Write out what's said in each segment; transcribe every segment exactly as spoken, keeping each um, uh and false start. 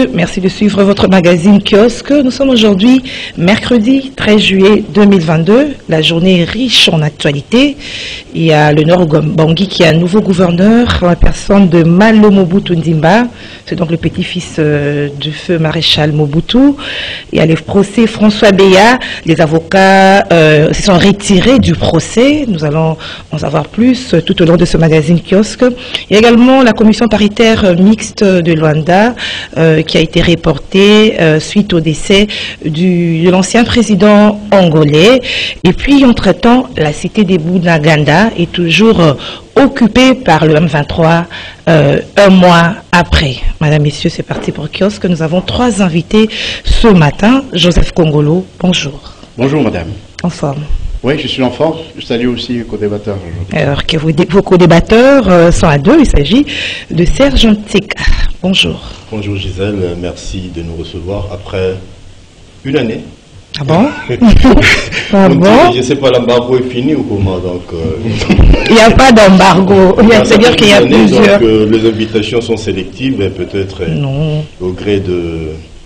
messieurs, merci de suivre votre magazine Kiosque. Nous sommes aujourd'hui mercredi treize juillet deux mille vingt-deux. La journée est riche en actualité. Il y a le Nord Ubangi qui est un nouveau gouverneur, la personne de Malo Mobutu Ndimba. C'est donc le petit-fils euh, du feu maréchal Mobutu. Il y a les procès François Beya. Les avocats euh, se sont retirés du procès. Nous allons en savoir plus euh, tout au long de ce magazine Kiosque. Il y a également la commission paritaire euh, mixte de Luanda euh, qui a été reportée euh, suite au décès du, de l'ancien président angolais. Et puis, entre-temps, la cité des Bounaganda est toujours euh, occupée par le M vingt-trois euh, un mois après. Madame, Messieurs, c'est parti pour Kiosque. Nous avons trois invités ce matin. Joseph Kongolo, bonjour. Bonjour, madame. En forme. Oui, je suis en forme. Je salue aussi les co-débatteurs aujourd'hui. Alors que vous, vos co-débatteurs euh, sont à deux. Il s'agit de Serge Ntseka. Bonjour. Bonjour Gisèle, merci de nous recevoir après une année. Ah bon? Ah bon? Je ne sais pas, l'embargo est fini ou comment donc, euh... Il n'y a pas d'embargo. C'est-à-dire qu'il y a année, plusieurs. Donc, euh, les invitations sont sélectives et peut-être euh, au gré de...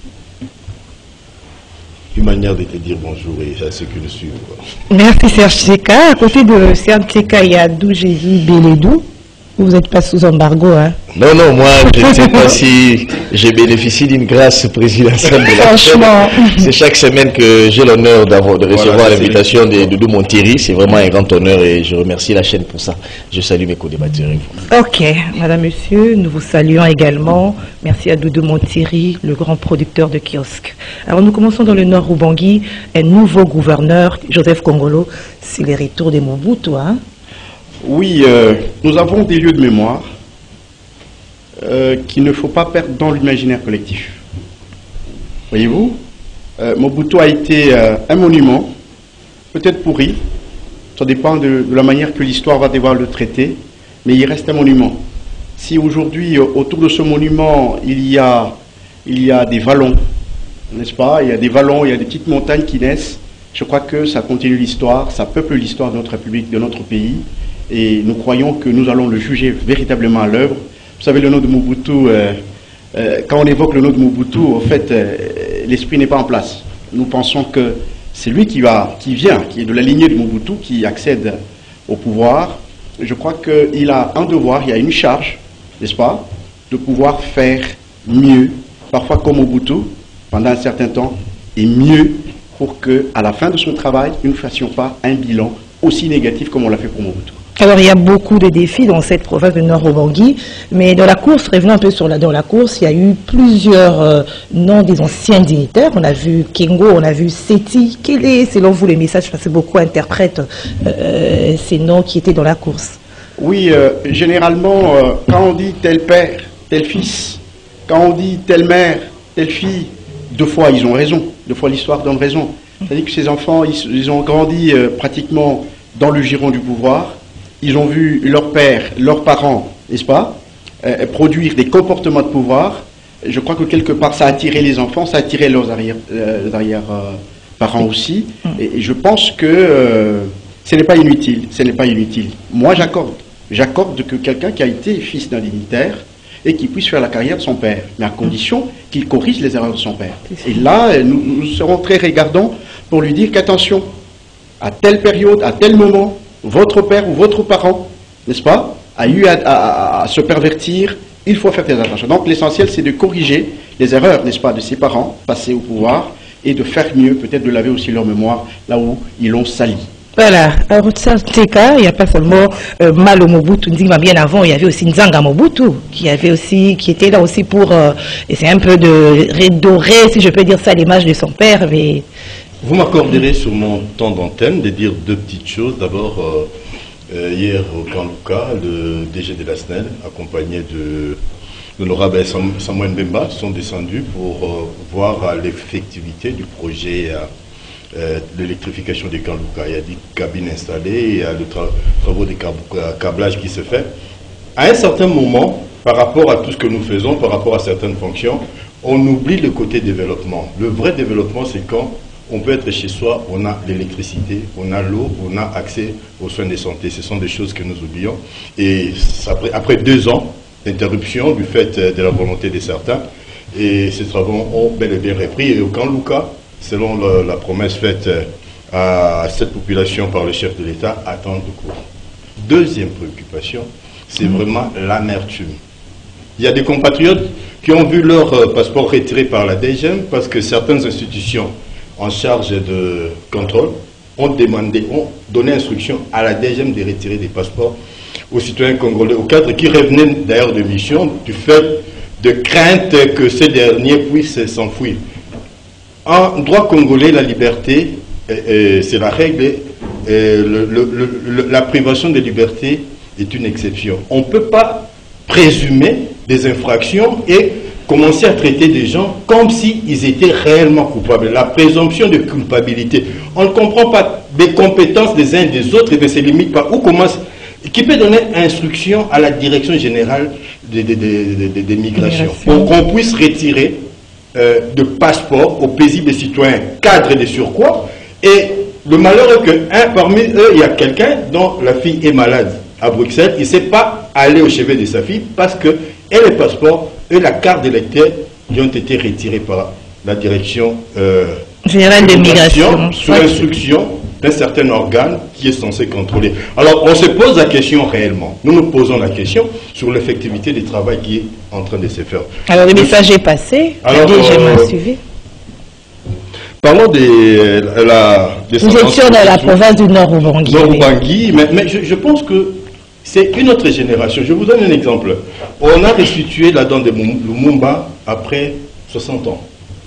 une manière de te dire bonjour et à ceux qui nous suivent. Merci Serge Ntseka. À côté de Serge Ntseka, il y a Doujéji Beledou. Vous n'êtes pas sous embargo, hein? Non, non, moi, je ne sais pas si j'ai bénéficié d'une grâce présidentielle de la Franchement. C'est chaque semaine que j'ai l'honneur d'avoir de recevoir Voilà, l'invitation de Doudou Montieri. C'est vraiment un grand honneur et je remercie la chaîne pour ça. Je salue mes co-débatteurs. Ok, Madame, Monsieur, nous vous saluons également. Merci à Doudou Montieri, le grand producteur de Kiosque. Alors, nous commençons dans le Nord Ubangi. Un nouveau gouverneur, Joseph Kongolo, c'est les retours des Mobutu, hein? Oui, euh, nous avons des lieux de mémoire euh, qu'il ne faut pas perdre dans l'imaginaire collectif. Voyez-vous, euh, Mobutu a été euh, un monument, peut-être pourri, ça dépend de, de la manière que l'histoire va devoir le traiter, mais il reste un monument. Si aujourd'hui, autour de ce monument, il y a, il y a des vallons, n'est-ce pas? Il y a des vallons, il y a des petites montagnes qui naissent, je crois que ça continue l'histoire, ça peuple l'histoire de notre République, de notre pays. Et nous croyons que nous allons le juger véritablement à l'œuvre. Vous savez, le nom de Mobutu, euh, euh, quand on évoque le nom de Mobutu, en fait, euh, l'esprit n'est pas en place. Nous pensons que c'est lui qui, va, qui vient, qui est de la lignée de Mobutu, qui accède au pouvoir. Je crois qu'il a un devoir, il y a une charge, n'est-ce pas, de pouvoir faire mieux, parfois comme Mobutu, pendant un certain temps, et mieux pour qu'à la fin de son travail, nous ne fassions pas un bilan aussi négatif comme on l'a fait pour Mobutu. Alors, il y a beaucoup de défis dans cette province de Nord Ubangi, mais dans la course, revenons un peu sur la, dans la course, il y a eu plusieurs euh, noms des anciens dignitaires. On a vu Kengo, on a vu Seti. Quel est, selon vous, les messages, parce que beaucoup interprètent euh, ces noms qui étaient dans la course? Oui, euh, généralement, euh, quand on dit tel père, tel fils, quand on dit telle mère, telle fille, deux fois ils ont raison, deux fois l'histoire donne raison. C'est-à-dire que ces enfants, ils, ils ont grandi euh, pratiquement dans le giron du pouvoir. Ils ont vu leur père, leurs parents, n'est-ce pas, euh, produire des comportements de pouvoir. Je crois que quelque part, ça a attiré les enfants, ça a attiré leurs arrière-parents euh, arrière, euh, aussi. Et, et je pense que euh, ce n'est pas inutile. Ce n'est pas inutile. Moi, j'accorde. J'accorde que quelqu'un qui a été fils d'un dignitaire et qui puisse faire la carrière de son père, mais à condition qu'il corrige les erreurs de son père. Et là, nous, nous serons très regardants pour lui dire qu'attention, à telle période, à tel moment, votre père ou votre parent, n'est-ce pas, a eu à, à, à se pervertir, il faut faire très attention. Donc l'essentiel, c'est de corriger les erreurs, n'est-ce pas, de ses parents passés au pouvoir et de faire mieux, peut-être de laver aussi leur mémoire là où ils l'ont sali. Voilà, alors Ntseka, il n'y a pas seulement euh, Malo Mobutu Ndimba, bien avant, il y avait aussi Nzanga Mobutu, qui, avait aussi, qui était là aussi pour euh, essayer un peu de redorer, si je peux dire ça, l'image de son père, mais... Vous m'accorderez sur mon temps d'antenne de dire deux petites choses. D'abord, euh, euh, hier au Camp Luka, le D G de la S N E L, accompagné de l'honorable Sam, Samuel Mbemba, sont descendus pour euh, voir euh, l'effectivité du projet euh, euh, de l'électrification des Camp Luka. Il y a des cabines installées, il y a le tra travaux de câblage qui se fait. À un certain moment, par rapport à tout ce que nous faisons, par rapport à certaines fonctions, on oublie le côté développement. Le vrai développement, c'est quand on peut être chez soi, on a l'électricité, on a l'eau, on a accès aux soins de santé. Ce sont des choses que nous oublions. Et après, après deux ans d'interruption du fait de la volonté de certains, Et ces travaux ont bel et bien repris. Et au camp Luka, selon la, la promesse faite à cette population par le chef de l'État, attendent de cours. Deuxième préoccupation, c'est vraiment l'amertume. Il y a des compatriotes qui ont vu leur euh, passeport retiré par la D G M parce que certaines institutions en charge de contrôle ont demandé, ont donné instruction à la D G M de retirer des passeports aux citoyens congolais, aux cadres qui revenaient d'ailleurs de mission du fait de crainte que ces derniers puissent s'enfuir. En droit congolais, la liberté, c'est la règle, et le, le, le, la privation de liberté est une exception. On ne peut pas présumer des infractions et commencer à traiter des gens comme s'ils étaient réellement coupables. La présomption de culpabilité. On ne comprend pas les compétences des uns et des autres et ne se limite pas. Où commence, qui peut donner instruction à la direction générale des, des, des, des, des migrations pour qu'on puisse retirer euh, de passeport aux paisibles citoyens cadres de surcroît. Et le malheur est qu'un parmi eux, il y a quelqu'un dont la fille est malade à Bruxelles. Il ne sait pas aller au chevet de sa fille parce que et les passeports et la carte d'électeur qui ont été retirés par la direction euh, générale des migrations sous instruction d'un certain organe qui est censé contrôler. Alors on se pose la question réellement. Nous nous posons la question sur l'effectivité du travail qui est en train de se faire. Alors le message est passé. Alors, la D G M euh, a suivi. Parlons des, la, des Nous étions dans la province du Nord-Ubangi. Nord-Ubangi, mais, mais je, je pense que c'est une autre génération. Je vous donne un exemple. On a restitué la dent de Lumumba après soixante ans.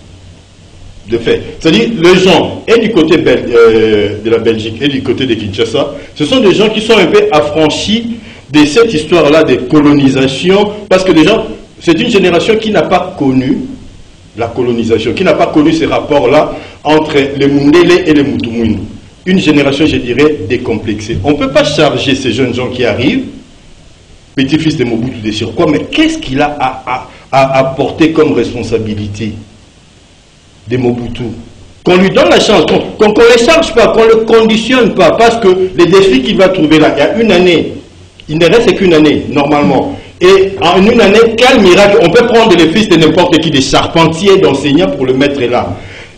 De fait. C'est-à-dire, les gens, et du côté bel, euh, de la Belgique, et du côté de Kinshasa, ce sont des gens qui sont un peu affranchis de cette histoire-là de colonisation, parce que les gens, c'est une génération qui n'a pas connu la colonisation, qui n'a pas connu ces rapports-là entre les Mundele et les Mutumwinu. Une génération, je dirais, décomplexée. On ne peut pas charger ces jeunes gens qui arrivent, petit-fils de Mobutu de surcroît, mais qu'est-ce qu'il a à, à, à apporter comme responsabilité de Mobutu? Qu'on lui donne la chance, qu'on ne les charge pas, qu'on ne le conditionne pas, parce que les défis qu'il va trouver là, il y a une année, il ne reste qu'une année, normalement. Et en une année, quel miracle! On peut prendre les fils de n'importe qui, des charpentiers, d'enseignants pour le mettre là.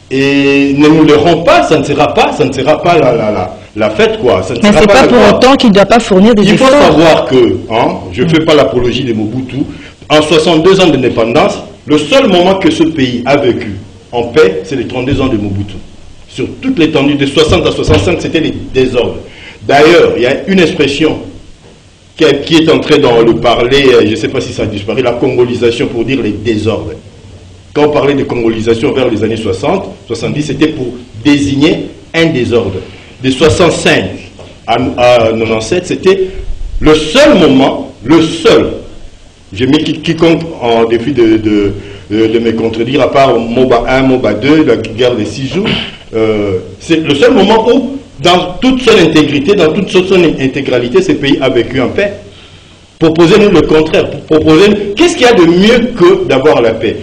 Et ne nous le rend pas, ça ne sera pas, ça ne sera pas la, la, la, la fête, quoi. Ça ne Mais sera c'est pas, pas pour quoi. autant qu'il ne doit pas fournir des Il efforts. faut savoir que, hein, je ne fais pas l'apologie de Mobutu, en soixante-deux ans d'indépendance, le seul moment que ce pays a vécu en paix, c'est les trente-deux ans de Mobutu. Sur toute l'étendue de soixante à soixante-cinq, c'était les désordres. D'ailleurs, il y a une expression qui est, qui est entrée dans le parler, je ne sais pas si ça a disparu, la congolisation pour dire les désordres. Quand on parlait de congolisation vers les années soixante, soixante-dix, c'était pour désigner un désordre. De soixante-cinq à, à quatre-vingt-dix-sept, c'était le seul moment, le seul, j'ai mis quiconque en défi de, de, de, de me contredire, à part MOBA un, MOBA deux, la guerre des six jours, euh, c'est le seul moment où, dans toute son intégrité, dans toute son intégralité, ce pays a vécu en paix. Proposez-nous le contraire. Proposez-nous, qu'est-ce qu'il y a de mieux que d'avoir la paix?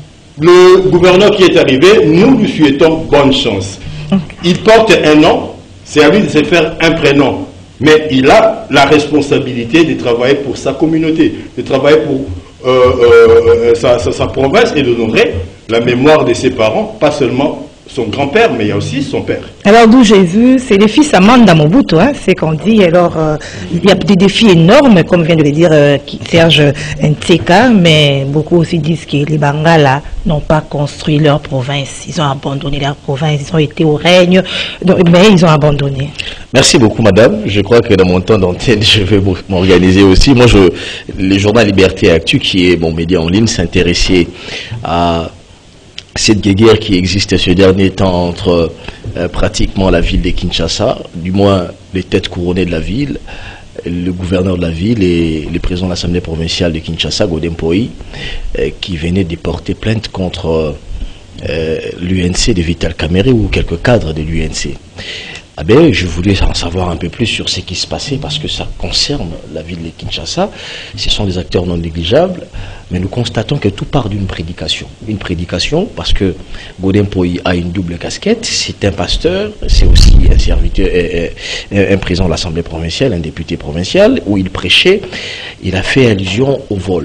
Le gouverneur qui est arrivé, nous lui souhaitons bonne chance. Il porte un nom, c'est à lui de se faire un prénom. Mais il a la responsabilité de travailler pour sa communauté, de travailler pour euh, euh, sa, sa, sa province et d'honorer la mémoire de ses parents, pas seulement son grand-père, mais il y a aussi son père. Alors d'où j'ai vu, c'est les fils Amanda Mobutu, hein, c'est qu'on dit. Alors euh, il y a des défis énormes, comme vient de le dire euh, Serge Ntseka, mais beaucoup aussi disent que les Bangala n'ont pas construit leur province, ils ont abandonné leur province, ils ont été au règne, donc, mais ils ont abandonné. Merci beaucoup, madame. Je crois que dans mon temps d'antenne, je vais m'organiser aussi. Moi, je, le journal Liberté Actu, qui est mon média en ligne, s'intéressait à cette guerre qui existe ce dernier temps entre euh, pratiquement la ville de Kinshasa, du moins les têtes couronnées de la ville, le gouverneur de la ville et le président de l'Assemblée provinciale de Kinshasa, Godem Poi, euh, qui venaient de porter plainte contre euh, l'U N C de Vital Kamerhe ou quelques cadres de l'U N C. Ah ben, je voulais en savoir un peu plus sur ce qui se passait parce que ça concerne la ville de Kinshasa. Ce sont des acteurs non négligeables, mais nous constatons que tout part d'une prédication. Une prédication parce que Godem Poi a une double casquette. C'est un pasteur, c'est aussi un serviteur, un, un président de l'Assemblée provinciale, un député provincial, où il prêchait. Il a fait allusion au vol.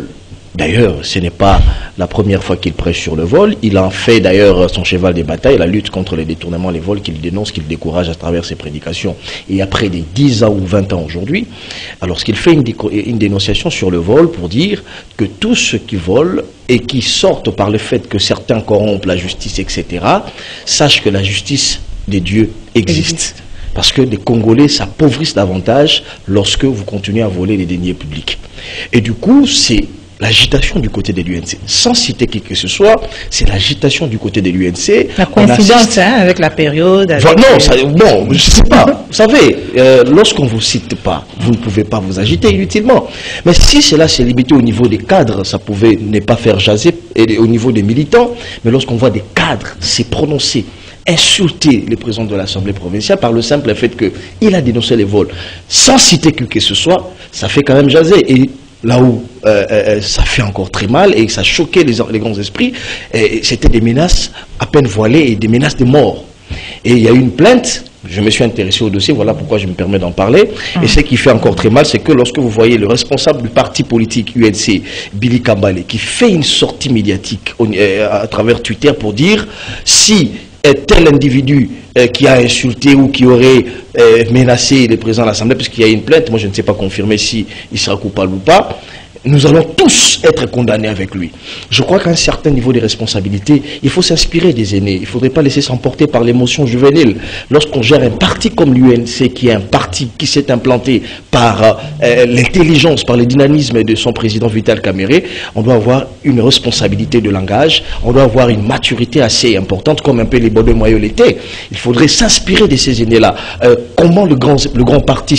D'ailleurs, ce n'est pas la première fois qu'il prêche sur le vol. Il en fait d'ailleurs son cheval de bataille, la lutte contre les détournements, les vols qu'il dénonce, qu'il décourage à travers ses prédications. Et après des dix ans ou vingt ans aujourd'hui, alors qu'il fait une, une dénonciation sur le vol pour dire que tous ceux qui volent et qui sortent par le fait que certains corrompent la justice, et cetera, sachent que la justice des dieux existe. Parce que les Congolais s'appauvrissent davantage lorsque vous continuez à voler les deniers publics. Et du coup, c'est l'agitation du côté de l'U N C. Sans citer qui que ce soit, c'est l'agitation du côté de l'U N C. La coïncidence hein, avec la période. Avec enfin, non, ça, bon, je ne sais pas. Vous savez, euh, lorsqu'on ne vous cite pas, vous ne pouvez pas vous agiter inutilement. Mais si cela s'est limité au niveau des cadres, ça pouvait ne pas faire jaser et au niveau des militants. Mais lorsqu'on voit des cadres s'y prononcer, insulter le président de l'Assemblée provinciale par le simple fait qu'il a dénoncé les vols, sans citer qui que ce soit, ça fait quand même jaser. Et là où euh, euh, ça fait encore très mal et ça choquait les, les grands esprits, c'était des menaces à peine voilées et des menaces de mort. Et il y a eu une plainte, je me suis intéressé au dossier, voilà pourquoi je me permets d'en parler. Mmh. Et ce qui fait encore très mal, c'est que lorsque vous voyez le responsable du parti politique U N C, Billy Kambale, qui fait une sortie médiatique au, euh, à travers Twitter pour dire si tel individu euh, qui a insulté ou qui aurait euh, menacé le président de l'Assemblée, puisqu'il y a une plainte, moi je ne sais pas confirmer si il sera coupable ou pas, nous allons tous être condamnés avec lui. Je crois qu'à un certain niveau de responsabilité, il faut s'inspirer des aînés. Il ne faudrait pas laisser s'emporter par l'émotion juvénile. Lorsqu'on gère un parti comme l'U N C, qui est un parti qui s'est implanté par euh, l'intelligence, par le dynamisme de son président Vital Kamerhe, on doit avoir une responsabilité de langage, on doit avoir une maturité assez importante, comme un peu les Bodé Moyo l'étaient. Il faudrait s'inspirer de ces aînés-là. Euh, comment le grand, le grand parti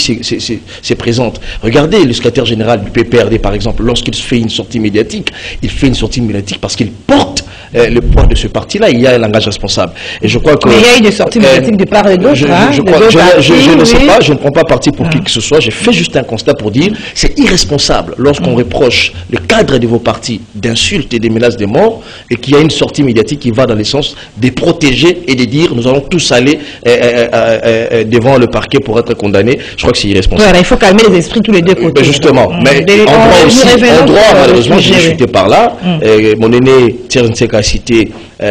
se présente? Regardez le secrétaire général du P P R D, par exemple, lorsqu'il fait une sortie médiatique, il fait une sortie médiatique parce qu'il porte euh, le poids de ce parti-là. Il y a un langage responsable. Et je crois que... Mais il y a eu des sorties médiatiques de part et d'autre. Je, hein, je, de crois, je, partis, je, je oui. ne sais pas, je ne prends pas parti pour ah. qui que ce soit. J'ai fait juste un constat pour dire c'est irresponsable lorsqu'on reproche le cadre de vos partis d'insultes et des menaces de mort et qu'il y a une sortie médiatique qui va dans le sens de protéger et de dire nous allons tous aller euh, euh, euh, euh, devant le parquet pour être condamnés. Je crois que c'est irresponsable. Voilà, il faut calmer les esprits tous les deux côtés. Euh, justement. Mmh. Mais Des, en droit aussi, en droit, malheureusement, j'ai chuté par là. Mm. Euh, mon aîné Tchernsek a cité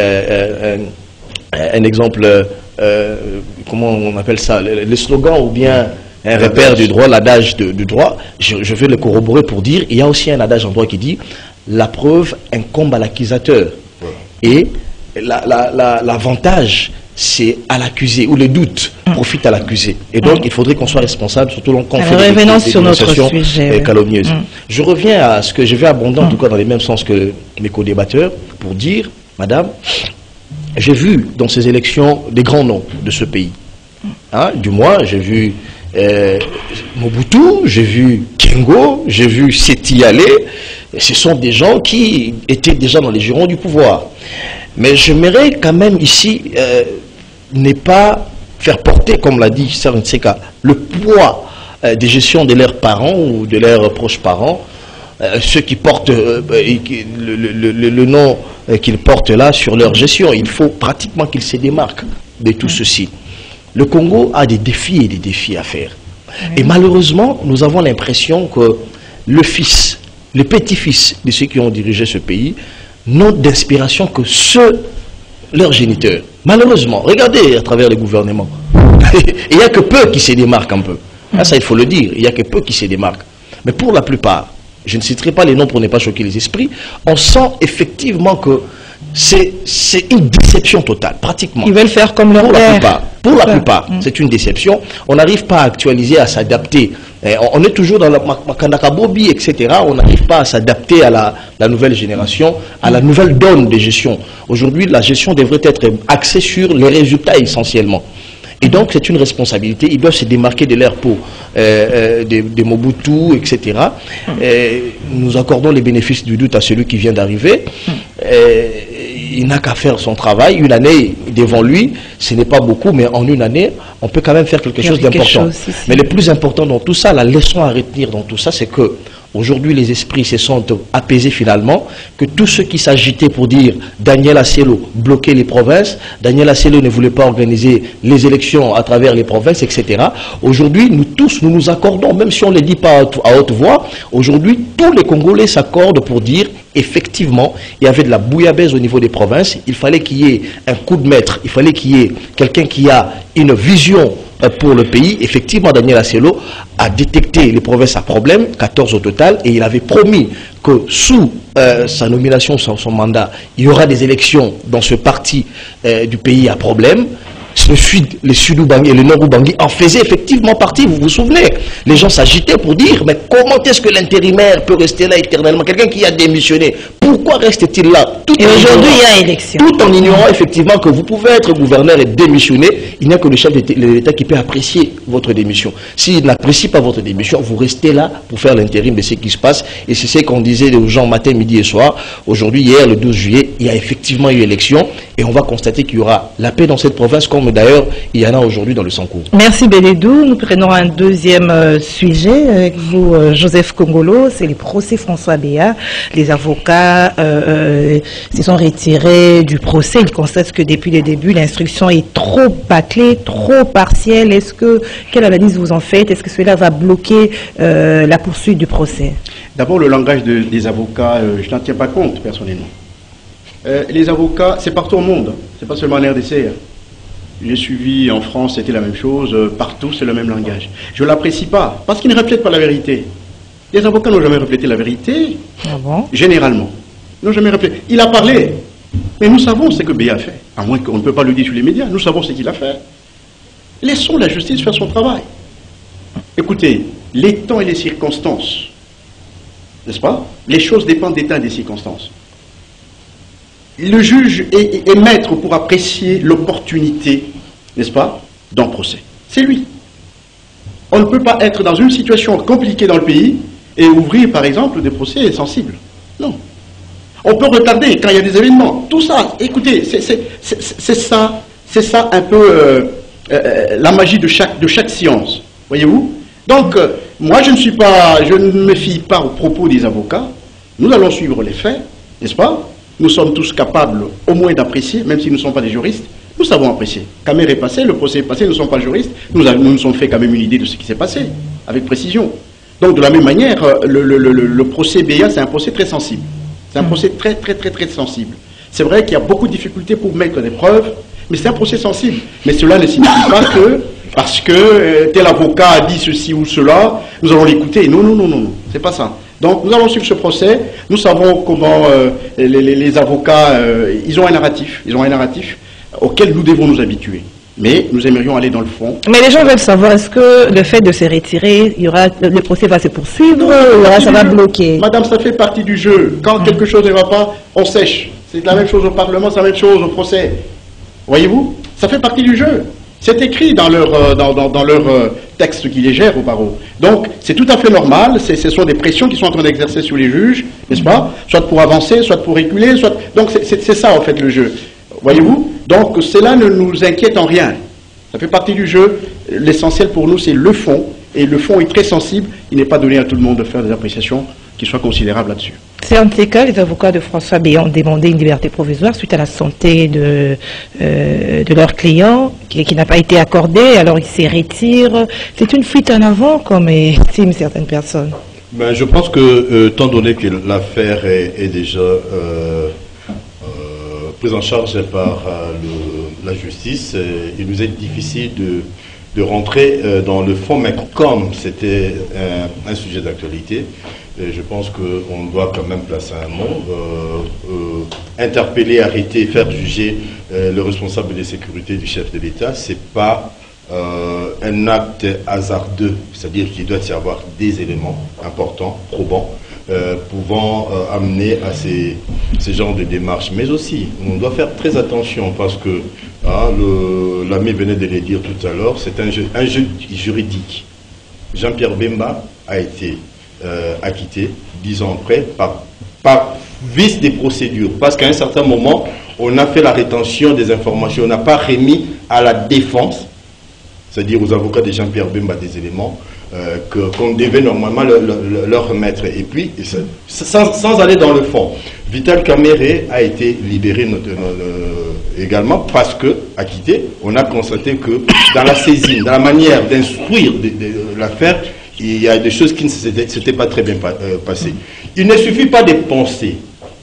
euh, euh, un exemple, euh, comment on appelle ça, le, le slogan ou bien un repère du droit, l'adage du droit. Je, je vais le corroborer pour dire, il y a aussi un adage en droit qui dit la preuve incombe à l'accusateur. Et l'avantage, la, la, c'est à l'accusé, ou le doute mm. profite à l'accusé. Et donc, mm. il faudrait qu'on soit responsable, surtout quand on fait des, des, des sur notre sujet, calomnieuses. Mm. Je reviens à ce que je vais abonder, en mm. tout cas dans les mêmes sens que mes co-débatteurs, pour dire, madame, j'ai vu dans ces élections des grands noms de ce pays. Hein, du moins, j'ai vu euh, Mobutu, j'ai vu Kengo, j'ai vu Seti Ale. Ce sont des gens qui étaient déjà dans les jurons du pouvoir. Mais j'aimerais quand même ici euh, ne pas faire porter, comme l'a dit Tchernsek, le poids euh, des gestions de leurs parents ou de leurs proches parents, euh, ceux qui portent euh, le, le, le, le nom euh, qu'ils portent là sur leur gestion. Il faut pratiquement qu'ils se démarquent de tout ceci. Le Congo a des défis et des défis à faire. Et malheureusement, nous avons l'impression que le fils, le petit-fils de ceux qui ont dirigé ce pays, n'ont d'inspiration que ceux, leurs géniteurs. Malheureusement, regardez à travers les gouvernements. Il n'y a que peu qui se démarquent un peu. Ah, ça, il faut le dire. Il n'y a que peu qui se démarquent. Mais pour la plupart, je ne citerai pas les noms pour ne pas choquer les esprits, on sent effectivement que c'est une déception totale, pratiquement. Ils veulent faire comme leur Pour père. la plupart, pour la Ouais. plupart Mm. c'est une déception. On n'arrive pas à actualiser, à s'adapter. Eh, on, on est toujours dans la Makandakabobi, et cetera. On n'arrive pas à s'adapter à la, la nouvelle génération, à la nouvelle donne de gestion. Aujourd'hui, la gestion devrait être axée sur les résultats essentiellement. Et donc, c'est une responsabilité. Ils doivent se démarquer de leur peau, euh, euh, de, de Mobutu, et cetera. Euh, nous accordons les bénéfices du doute à celui qui vient d'arriver. Euh, il n'a qu'à faire son travail. Une année devant lui, ce n'est pas beaucoup, mais en une année, on peut quand même faire quelque chose d'important. Mais le plus important dans tout ça, la leçon à retenir dans tout ça, c'est que Aujourd'hui, les esprits se sont apaisés finalement, que tous ceux qui s'agitaient pour dire Daniel Acielo bloquait les provinces, Daniel Acielo ne voulait pas organiser les élections à travers les provinces, et cetera. Aujourd'hui, nous tous, nous nous accordons, même si on ne le dit pas à haute voix, aujourd'hui, tous les Congolais s'accordent pour dire effectivement, il y avait de la bouillabaisse au niveau des provinces, il fallait qu'il y ait un coup de maître, il fallait qu'il y ait quelqu'un qui a une vision pour le pays. Effectivement, Daniel Acielo a détecté les provinces à problème, quatorze au total, et il avait promis que sous euh, sa nomination, son, son mandat, il y aura des élections dans ce parti euh, du pays à problème. Le sud, le sud-Ubangi et le nord-Ubangi en faisaient effectivement partie, vous vous souvenez. Les gens s'agitaient pour dire, mais comment est-ce que l'intérimaire peut rester là éternellement? Quelqu'un qui a démissionné, pourquoi reste-t-il là? Tout Et aujourd'hui, il y a élection. Tout en ignorant effectivement que vous pouvez être gouverneur et démissionner, il n'y a que le chef de l'État qui peut apprécier votre démission. S'il n'apprécie pas votre démission, vous restez là pour faire l'intérim de ce qui se passe. Et c'est ce qu'on disait aux gens matin, midi et soir. Aujourd'hui, hier, le douze juillet, il y a effectivement eu élection et on va constater qu'il y aura la paix dans cette province, comme d'ailleurs il y en a aujourd'hui dans le Sankourou. Merci Bélédou. Nous prenons un deuxième euh, sujet avec vous, euh, Joseph Kongolo. C'est le procès François Béat. Les avocats euh, euh, se sont retirés du procès. Ils constatent que depuis le début, l'instruction est trop bâclée, trop partielle. Est-ce que, quelle analyse vous en faites? Est-ce que cela va bloquer euh, la poursuite du procès? D'abord, le langage de, des avocats, euh, je n'en tiens pas compte personnellement. Euh, les avocats, c'est partout au monde, c'est pas seulement en R D C. J'ai suivi en France, c'était la même chose, euh, partout c'est le même langage. Je ne l'apprécie pas, parce qu'ils ne reflètent pas la vérité. Les avocats n'ont jamais reflété la vérité, ah bon? Généralement. Ils n'ont jamais reflété. Il a parlé, mais nous savons ce que Béat a fait, à moins qu'on ne peut pas le dire sur les médias, nous savons ce qu'il a fait. Laissons la justice faire son travail. Écoutez, les temps et les circonstances, n'est-ce pas? Les choses dépendent des temps et des circonstances. Le juge est, est maître pour apprécier l'opportunité, n'est-ce pas, d'un procès. C'est lui. On ne peut pas être dans une situation compliquée dans le pays et ouvrir, par exemple, des procès sensibles. Non. On peut retarder quand il y a des événements. Tout ça, écoutez, c'est ça, c'est ça un peu euh, euh, la magie de chaque, de chaque science. Voyez-vous? Donc, euh, moi, je ne suis pas, je ne me fie pas aux propos des avocats. Nous allons suivre les faits, n'est-ce pas? Nous sommes tous capables au moins d'apprécier, même si nous ne sommes pas des juristes, nous savons apprécier. Camer est passé, le procès est passé, nous ne sommes pas juristes, nous, avons, nous nous sommes fait quand même une idée de ce qui s'est passé, avec précision. Donc de la même manière, le, le, le, le procès Béat, c'est un procès très sensible. C'est un procès très très très très sensible. C'est vrai qu'il y a beaucoup de difficultés pour mettre des preuves, mais c'est un procès sensible. Mais cela ne signifie pas que, parce que euh, tel avocat a dit ceci ou cela, nous allons l'écouter. Non, non, non, non, non, c'est pas ça. Donc nous allons suivre ce procès, nous savons comment euh, les, les, les avocats, euh, ils ont un narratif, ils ont un narratif auquel nous devons nous habituer. Mais nous aimerions aller dans le fond. Mais les gens veulent savoir, est-ce que le fait de se retirer, il y aura, le procès va se poursuivre, non, ou aura, ça va bloquer? Madame, ça fait partie du jeu. Quand mmh. quelque chose ne va pas, on sèche. C'est la même chose au Parlement, c'est la même chose au procès. Voyez-vous? Ça fait partie du jeu. C'est écrit dans leur, euh, dans, dans, dans leur euh, texte qui les gère au barreau. Donc, c'est tout à fait normal. Ce sont des pressions qui sont en train d'exercer sur les juges, n'est-ce pas? Soit pour avancer, soit pour reculer, soit... Donc, c'est ça, en fait, le jeu. Voyez-vous? Donc, cela ne nous inquiète en rien. Ça fait partie du jeu. L'essentiel pour nous, c'est le fond. Et le fond est très sensible. Il n'est pas donné à tout le monde de faire des appréciations qui soient considérables là-dessus. C'est en ces cas, les avocats de François Béat ont demandé une liberté provisoire suite à la santé de, euh, de leur client, qui, qui n'a pas été accordée, alors ils se retirent. C'est une fuite en avant, comme estiment certaines personnes. Ben, je pense que, euh, étant donné que l'affaire est, est déjà euh, euh, prise en charge par euh, le, la justice, euh, il nous est difficile de, de rentrer euh, dans le fond, mais comme c'était un, un sujet d'actualité, et je pense qu'on doit quand même placer un mot, euh, euh, interpeller, arrêter, faire juger euh, le responsable de sécurité du chef de l'État. C'est pas euh, un acte hasardeux, c'est-à-dire qu'il doit y avoir des éléments importants, probants, euh, pouvant euh, amener à ces, ces genres de démarches. Mais aussi, on doit faire très attention parce que, hein, l'ami venait de le dire tout à l'heure, c'est un jeu, un jeu juridique. Jean-Pierre Bemba a été Euh, acquitté, dix ans après, par, par vice des procédures. Parce qu'à un certain moment, on a fait la rétention des informations, on n'a pas remis à la défense, c'est-à-dire aux avocats de Jean-Pierre Bemba des éléments euh, qu'on devait normalement le, le, leur remettre. Et puis, sans, sans aller dans le fond, Vital Kamerhe a été libéré notre, notre, également parce que, acquitté, on a constaté que dans la saisine, dans la manière d'instruire de, de, de l'affaire, il y a des choses qui ne s'étaient pas très bien euh, passées. Il ne suffit pas de penser.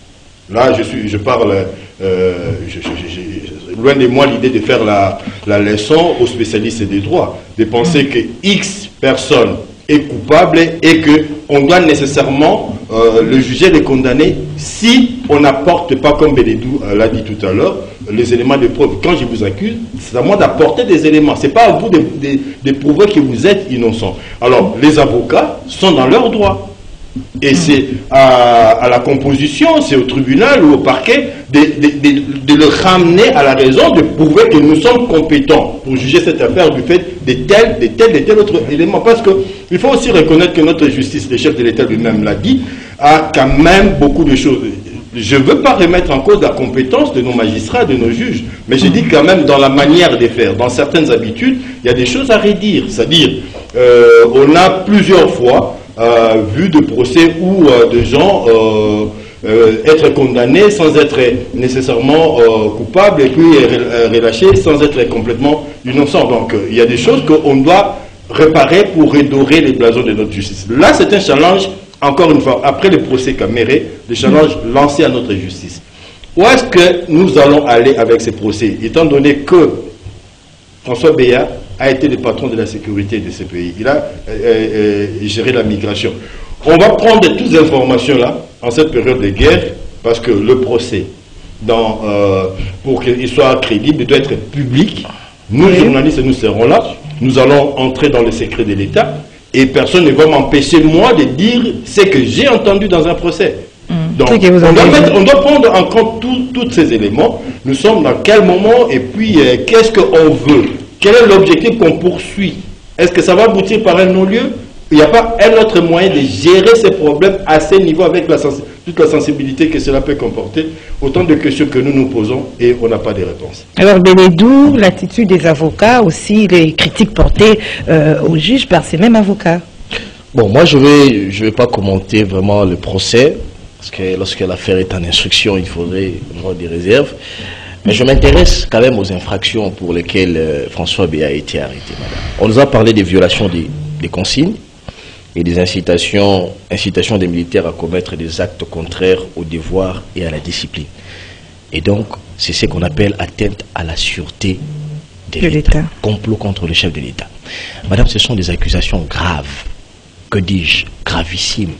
Là, je, suis, je parle, euh, je, je, je, loin de moi l'idée de faire la, la leçon aux spécialistes des droits, de penser que X personne est coupable et qu'on doit nécessairement euh, le juger, le condamner si on n'apporte pas, comme Bélédou euh, l'a dit tout à l'heure, les éléments de preuve. Quand je vous accuse, c'est à moi d'apporter des éléments. Ce n'est pas à vous de, de, de prouver que vous êtes innocent. Alors, les avocats sont dans leurs droits. Et c'est à, à la composition, c'est au tribunal ou au parquet de, de, de, de le ramener à la raison, de prouver que nous sommes compétents pour juger cette affaire du fait de tel, de tel, de tel autre élément. Parce qu'il faut aussi reconnaître que notre justice, le chef de l'État lui-même l'a dit, a quand même beaucoup de choses. Je ne veux pas remettre en cause la compétence de nos magistrats, de nos juges, mais je dis quand même dans la manière de faire, dans certaines habitudes, il y a des choses à redire. C'est-à-dire, euh, on a plusieurs fois Euh, vu de procès où euh, des gens euh, euh, être condamnés sans être nécessairement euh, coupables et puis euh, relâchés sans être complètement innocents. Donc euh, il y a des choses qu'on doit réparer pour redorer les blasons de notre justice. Là, c'est un challenge, encore une fois, après le procès Kamerhe, le challenge lancé à notre justice. Où est-ce que nous allons aller avec ces procès, étant donné que François Béat a été le patron de la sécurité de ce pays. Il a euh, euh, géré la migration. On va prendre toutes ces informations-là en cette période de guerre parce que le procès, dans, euh, pour qu'il soit crédible, doit être public. Nous, oui. journalistes, nous serons là. Nous allons entrer dans le secret de l'État et personne ne va m'empêcher, moi, de dire ce que j'ai entendu dans un procès. Mmh. Donc, on doit, mettre, on doit prendre en compte tous ces éléments. Nous sommes dans quel moment et puis euh, qu'est-ce qu'on veut? Quel est l'objectif qu'on poursuit? Est-ce que ça va aboutir par un non-lieu? Il n'y a pas un autre moyen de gérer ces problèmes à ce niveau avec la toute la sensibilité que cela peut comporter? Autant de questions que nous nous posons et on n'a pas de réponse. Alors, Bélédou, l'attitude des avocats, aussi les critiques portées euh, aux juges par ces mêmes avocats. Bon, moi je ne vais, je vais pas commenter vraiment le procès, parce que lorsque l'affaire est en instruction, il faudrait avoir des réserves. Mais je m'intéresse quand même aux infractions pour lesquelles euh, François Béat a été arrêté, madame. On nous a parlé des violations des, des consignes et des incitations, incitations des militaires à commettre des actes contraires au devoir et à la discipline. Et donc, c'est ce qu'on appelle atteinte à la sûreté de, de l'État, complot contre le chef de l'État. Madame, ce sont des accusations graves. Que dis-je? Gravissimes.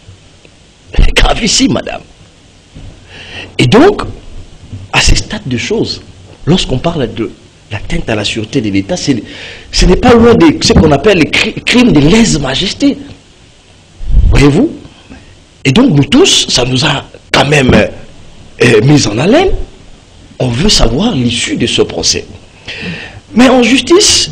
Gravissimes, madame. Et donc, à ce stade de choses, lorsqu'on parle de l'atteinte à la sûreté de l'État, ce n'est pas loin de ce qu'on appelle les crimes de lèse-majesté. Voyez-vous? Et donc nous tous, ça nous a quand même euh, mis en haleine. On veut savoir l'issue de ce procès. Mais en justice,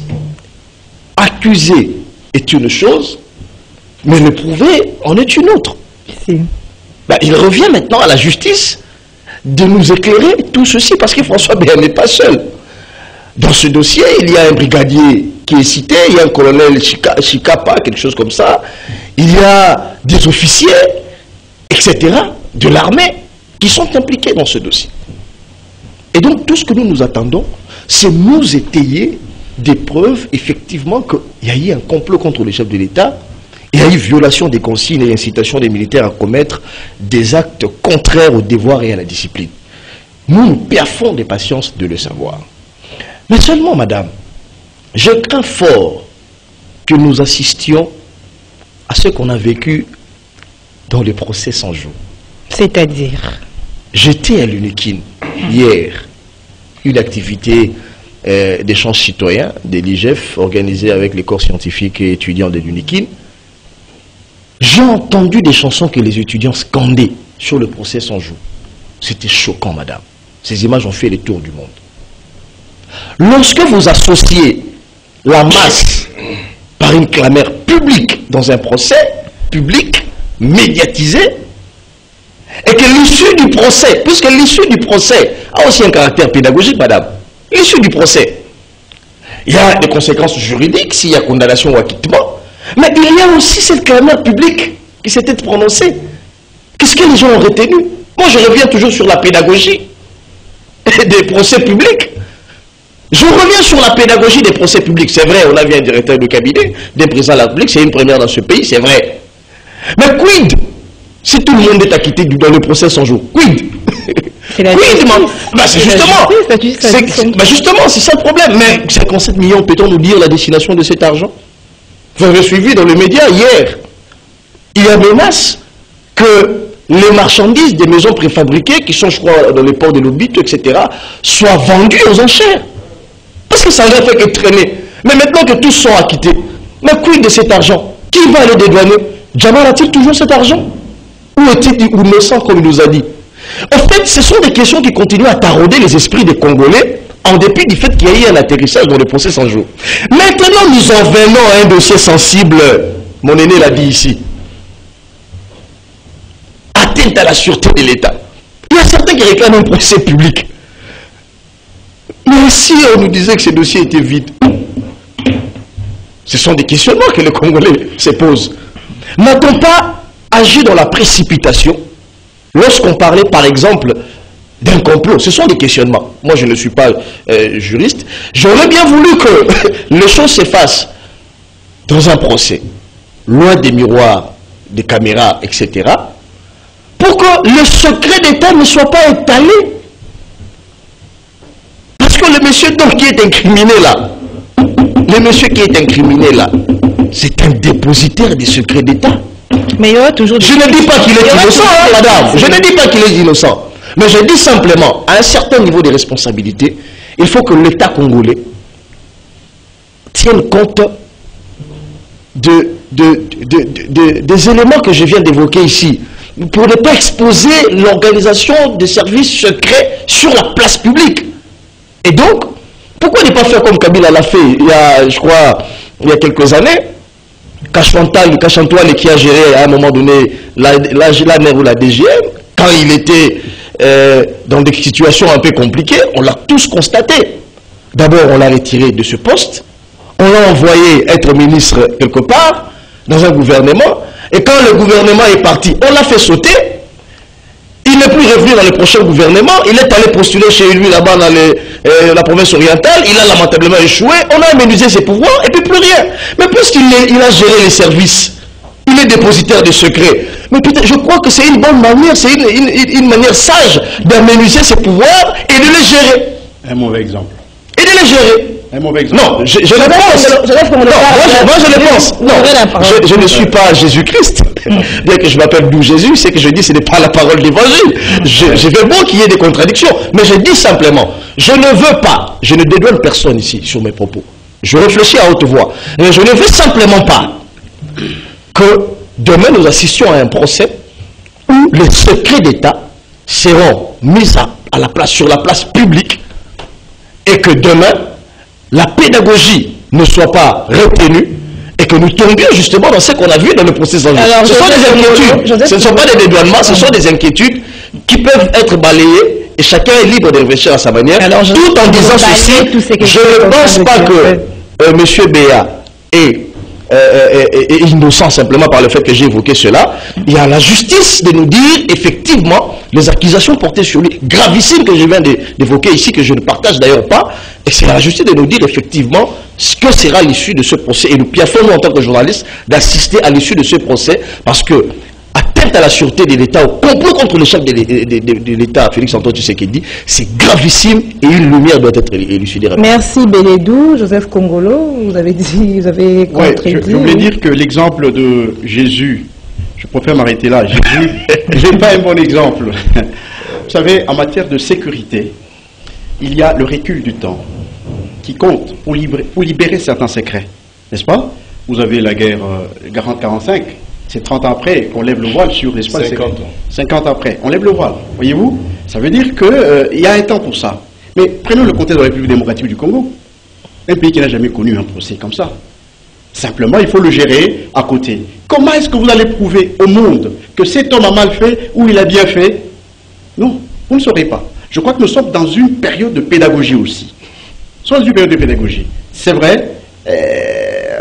accuser est une chose, mais le prouver en est une autre. Si. Ben, il revient maintenant à la justice de nous éclairer tout ceci, parce que François Béat n'est pas seul. Dans ce dossier, il y a un brigadier qui est cité, il y a un colonel Chika, Chikapa, quelque chose comme ça, il y a des officiers, et cetera, de l'armée, qui sont impliqués dans ce dossier. Et donc, tout ce que nous nous attendons, c'est nous étayer des preuves, effectivement, qu'il y a eu un complot contre le chef de l'État, il y a eu violation des consignes et incitation des militaires à commettre des actes contraires au devoir et à la discipline. Nous, nous perdons des patiences de le savoir. Mais seulement, madame, je crains fort que nous assistions à ce qu'on a vécu dans le procès sans jour. C'est-à-dire? J'étais à l'Unikin hier, une activité euh, d'échange citoyen de l'I G F organisée avec les corps scientifiques et étudiants de l'Unikin. J'ai entendu des chansons que les étudiants scandaient sur le procès sans jour. C'était choquant, madame. Ces images ont fait le tour du monde. Lorsque vous associez la masse par une clameur publique dans un procès public, médiatisé, et que l'issue du procès, puisque l'issue du procès a aussi un caractère pédagogique, madame, l'issue du procès, il y a des conséquences juridiques s'il y a condamnation ou acquittement, Mais il y a aussi cette clameur publique qui s'était prononcée. Qu'est-ce que les gens ont retenu? Moi, je reviens toujours sur la pédagogie des procès publics. Je reviens sur la pédagogie des procès publics. C'est vrai, on a vu un directeur de cabinet d'un président de la République, c'est une première dans ce pays, c'est vrai. Mais quid si tout le monde est acquitté dans le procès sans jour? Quid? C'est la Quid, bah, c'est justement, bah justement, c'est ça le problème. Mais cinquante-sept millions, peut-on nous dire la destination de cet argent? Vous avez suivi dans les médias hier, il y a menace que les marchandises des maisons préfabriquées, qui sont, je crois, dans les ports de Lobito, et cetera, soient vendues aux enchères. Parce que ça n'a fait que traîner. Mais maintenant que tous sont acquittés, mais quid de cet argent? Qui va le dédouaner? Jamal a-t-il toujours cet argent? Où est-il innocent, comme il nous a dit? En fait, ce sont des questions qui continuent à tarauder les esprits des Congolais, en dépit du fait qu'il y a eu un atterrissage dans le procès sans jour. Maintenant, nous en venons à un dossier sensible, mon aîné l'a dit ici. Atteinte à la sûreté de l'État. Il y a certains qui réclament un procès public. Mais si on nous disait que ces dossiers étaient vides, ce sont des questionnements que les Congolais se posent. N'a-t-on pas agi dans la précipitation lorsqu'on parlait, par exemple, d'un complot? Ce sont des questionnements. Moi, je ne suis pas euh, juriste. J'aurais bien voulu que les choses s'effacent dans un procès, loin des miroirs, des caméras, et cetera, pour que le secret d'État ne soit pas étalé. Parce que le monsieur donc qui est incriminé là, le monsieur qui est incriminé là, c'est un dépositaire des secrets d'État. Mais il y aura toujours... Je ne dis pas qu'il est innocent, hein, madame. Je ne dis pas qu'il est innocent. Mais je dis simplement, à un certain niveau de responsabilité, il faut que l'État congolais tienne compte de, de, de, de, de, des éléments que je viens d'évoquer ici, pour ne pas exposer l'organisation des services secrets sur la place publique. Et donc, pourquoi ne pas faire comme Kabila l'a fait il y a, je crois, il y a quelques années? Kachantal, Kachantoine qui a géré à un moment donné la, la, la N E R ou la D G M, quand il était euh, dans des situations un peu compliquées, on l'a tous constaté. D'abord, on l'a retiré de ce poste, on l'a envoyé être ministre quelque part, dans un gouvernement, et quand le gouvernement est parti, on l'a fait sauter. Il n'est plus revenu dans le prochain gouvernement, il est allé postuler chez lui là-bas dans les, euh, la province orientale, il a lamentablement échoué, on a aménagé ses pouvoirs et puis plus rien. Mais puisqu'il il a géré les services, il est dépositaire de secrets. Mais peut-être, je crois que c'est une bonne manière, c'est une, une, une manière sage d'aménager ses pouvoirs et de les gérer. Un mauvais exemple. Et de les gérer. Un mauvais exemple. Non, je, je, je le pense. Je, je, je, non, moi, je, moi, je le pense. Non, je, je ne suis pas Jésus-Christ. Bien que je m'appelle d'où Jésus, c'est que je dis ce n'est pas la parole de l'évangile. Je, je veux bon qu'il y ait des contradictions. Mais je dis simplement, je ne veux pas, je ne dédouane personne ici sur mes propos. Je réfléchis à haute voix. Mais je ne veux simplement pas que demain nous assistions à un procès où les secrets d'État seront mis à, à la place, sur la place publique et que demain la pédagogie ne soit pas retenue et que nous tombions justement dans ce qu'on a vu dans le processus. Ce sont des inquiétudes, ce ne sont pas des dédouanements, ce sont des inquiétudes qui peuvent être balayées et chacun est libre de réfléchir à sa manière. Alors, tout en disant ceci, je ne pense pas que euh, M. Béa est, euh, est, est innocent simplement par le fait que j'ai évoqué cela. Il y a la justice de nous dire effectivement les accusations portées sur lui, gravissimes que je viens d'évoquer ici, que je ne partage d'ailleurs pas, et c'est à la justice de nous dire effectivement ce que sera l'issue de ce procès. Et nous piaffons, nous, en tant que journalistes, d'assister à l'issue de ce procès, parce que, atteinte à la sûreté de l'État, au complot contre le chef de, de, de, de l'État, Félix-Antoine Tshisekedi, c'est gravissime et une lumière doit être élucidée. Merci Bélédou, Joseph Kongolo, vous avez dit, vous avez contredit. Ouais, je, je voulais dire que l'exemple de Jésus, je préfère m'arrêter là, Jésus n'est pas un bon exemple. Vous savez, en matière de sécurité, il y a le recul du temps qui compte pour libérer, pour libérer certains secrets, n'est-ce pas? Vous avez la guerre euh, quarante quarante-cinq, c'est trente ans après qu'on lève le voile sur l'espace. cinquante ans. cinquante ans après, on lève le voile, voyez-vous? Ça veut dire qu'il euh, y a un temps pour ça. Mais prenons le contexte de la République démocratique du Congo, un pays qui n'a jamais connu un procès comme ça. Simplement, il faut le gérer à côté. Comment est-ce que vous allez prouver au monde que cet homme a mal fait ou il a bien fait? Non, vous ne saurez pas. Je crois que nous sommes dans une période de pédagogie aussi. Nous sommes dans une période de pédagogie. C'est vrai, euh,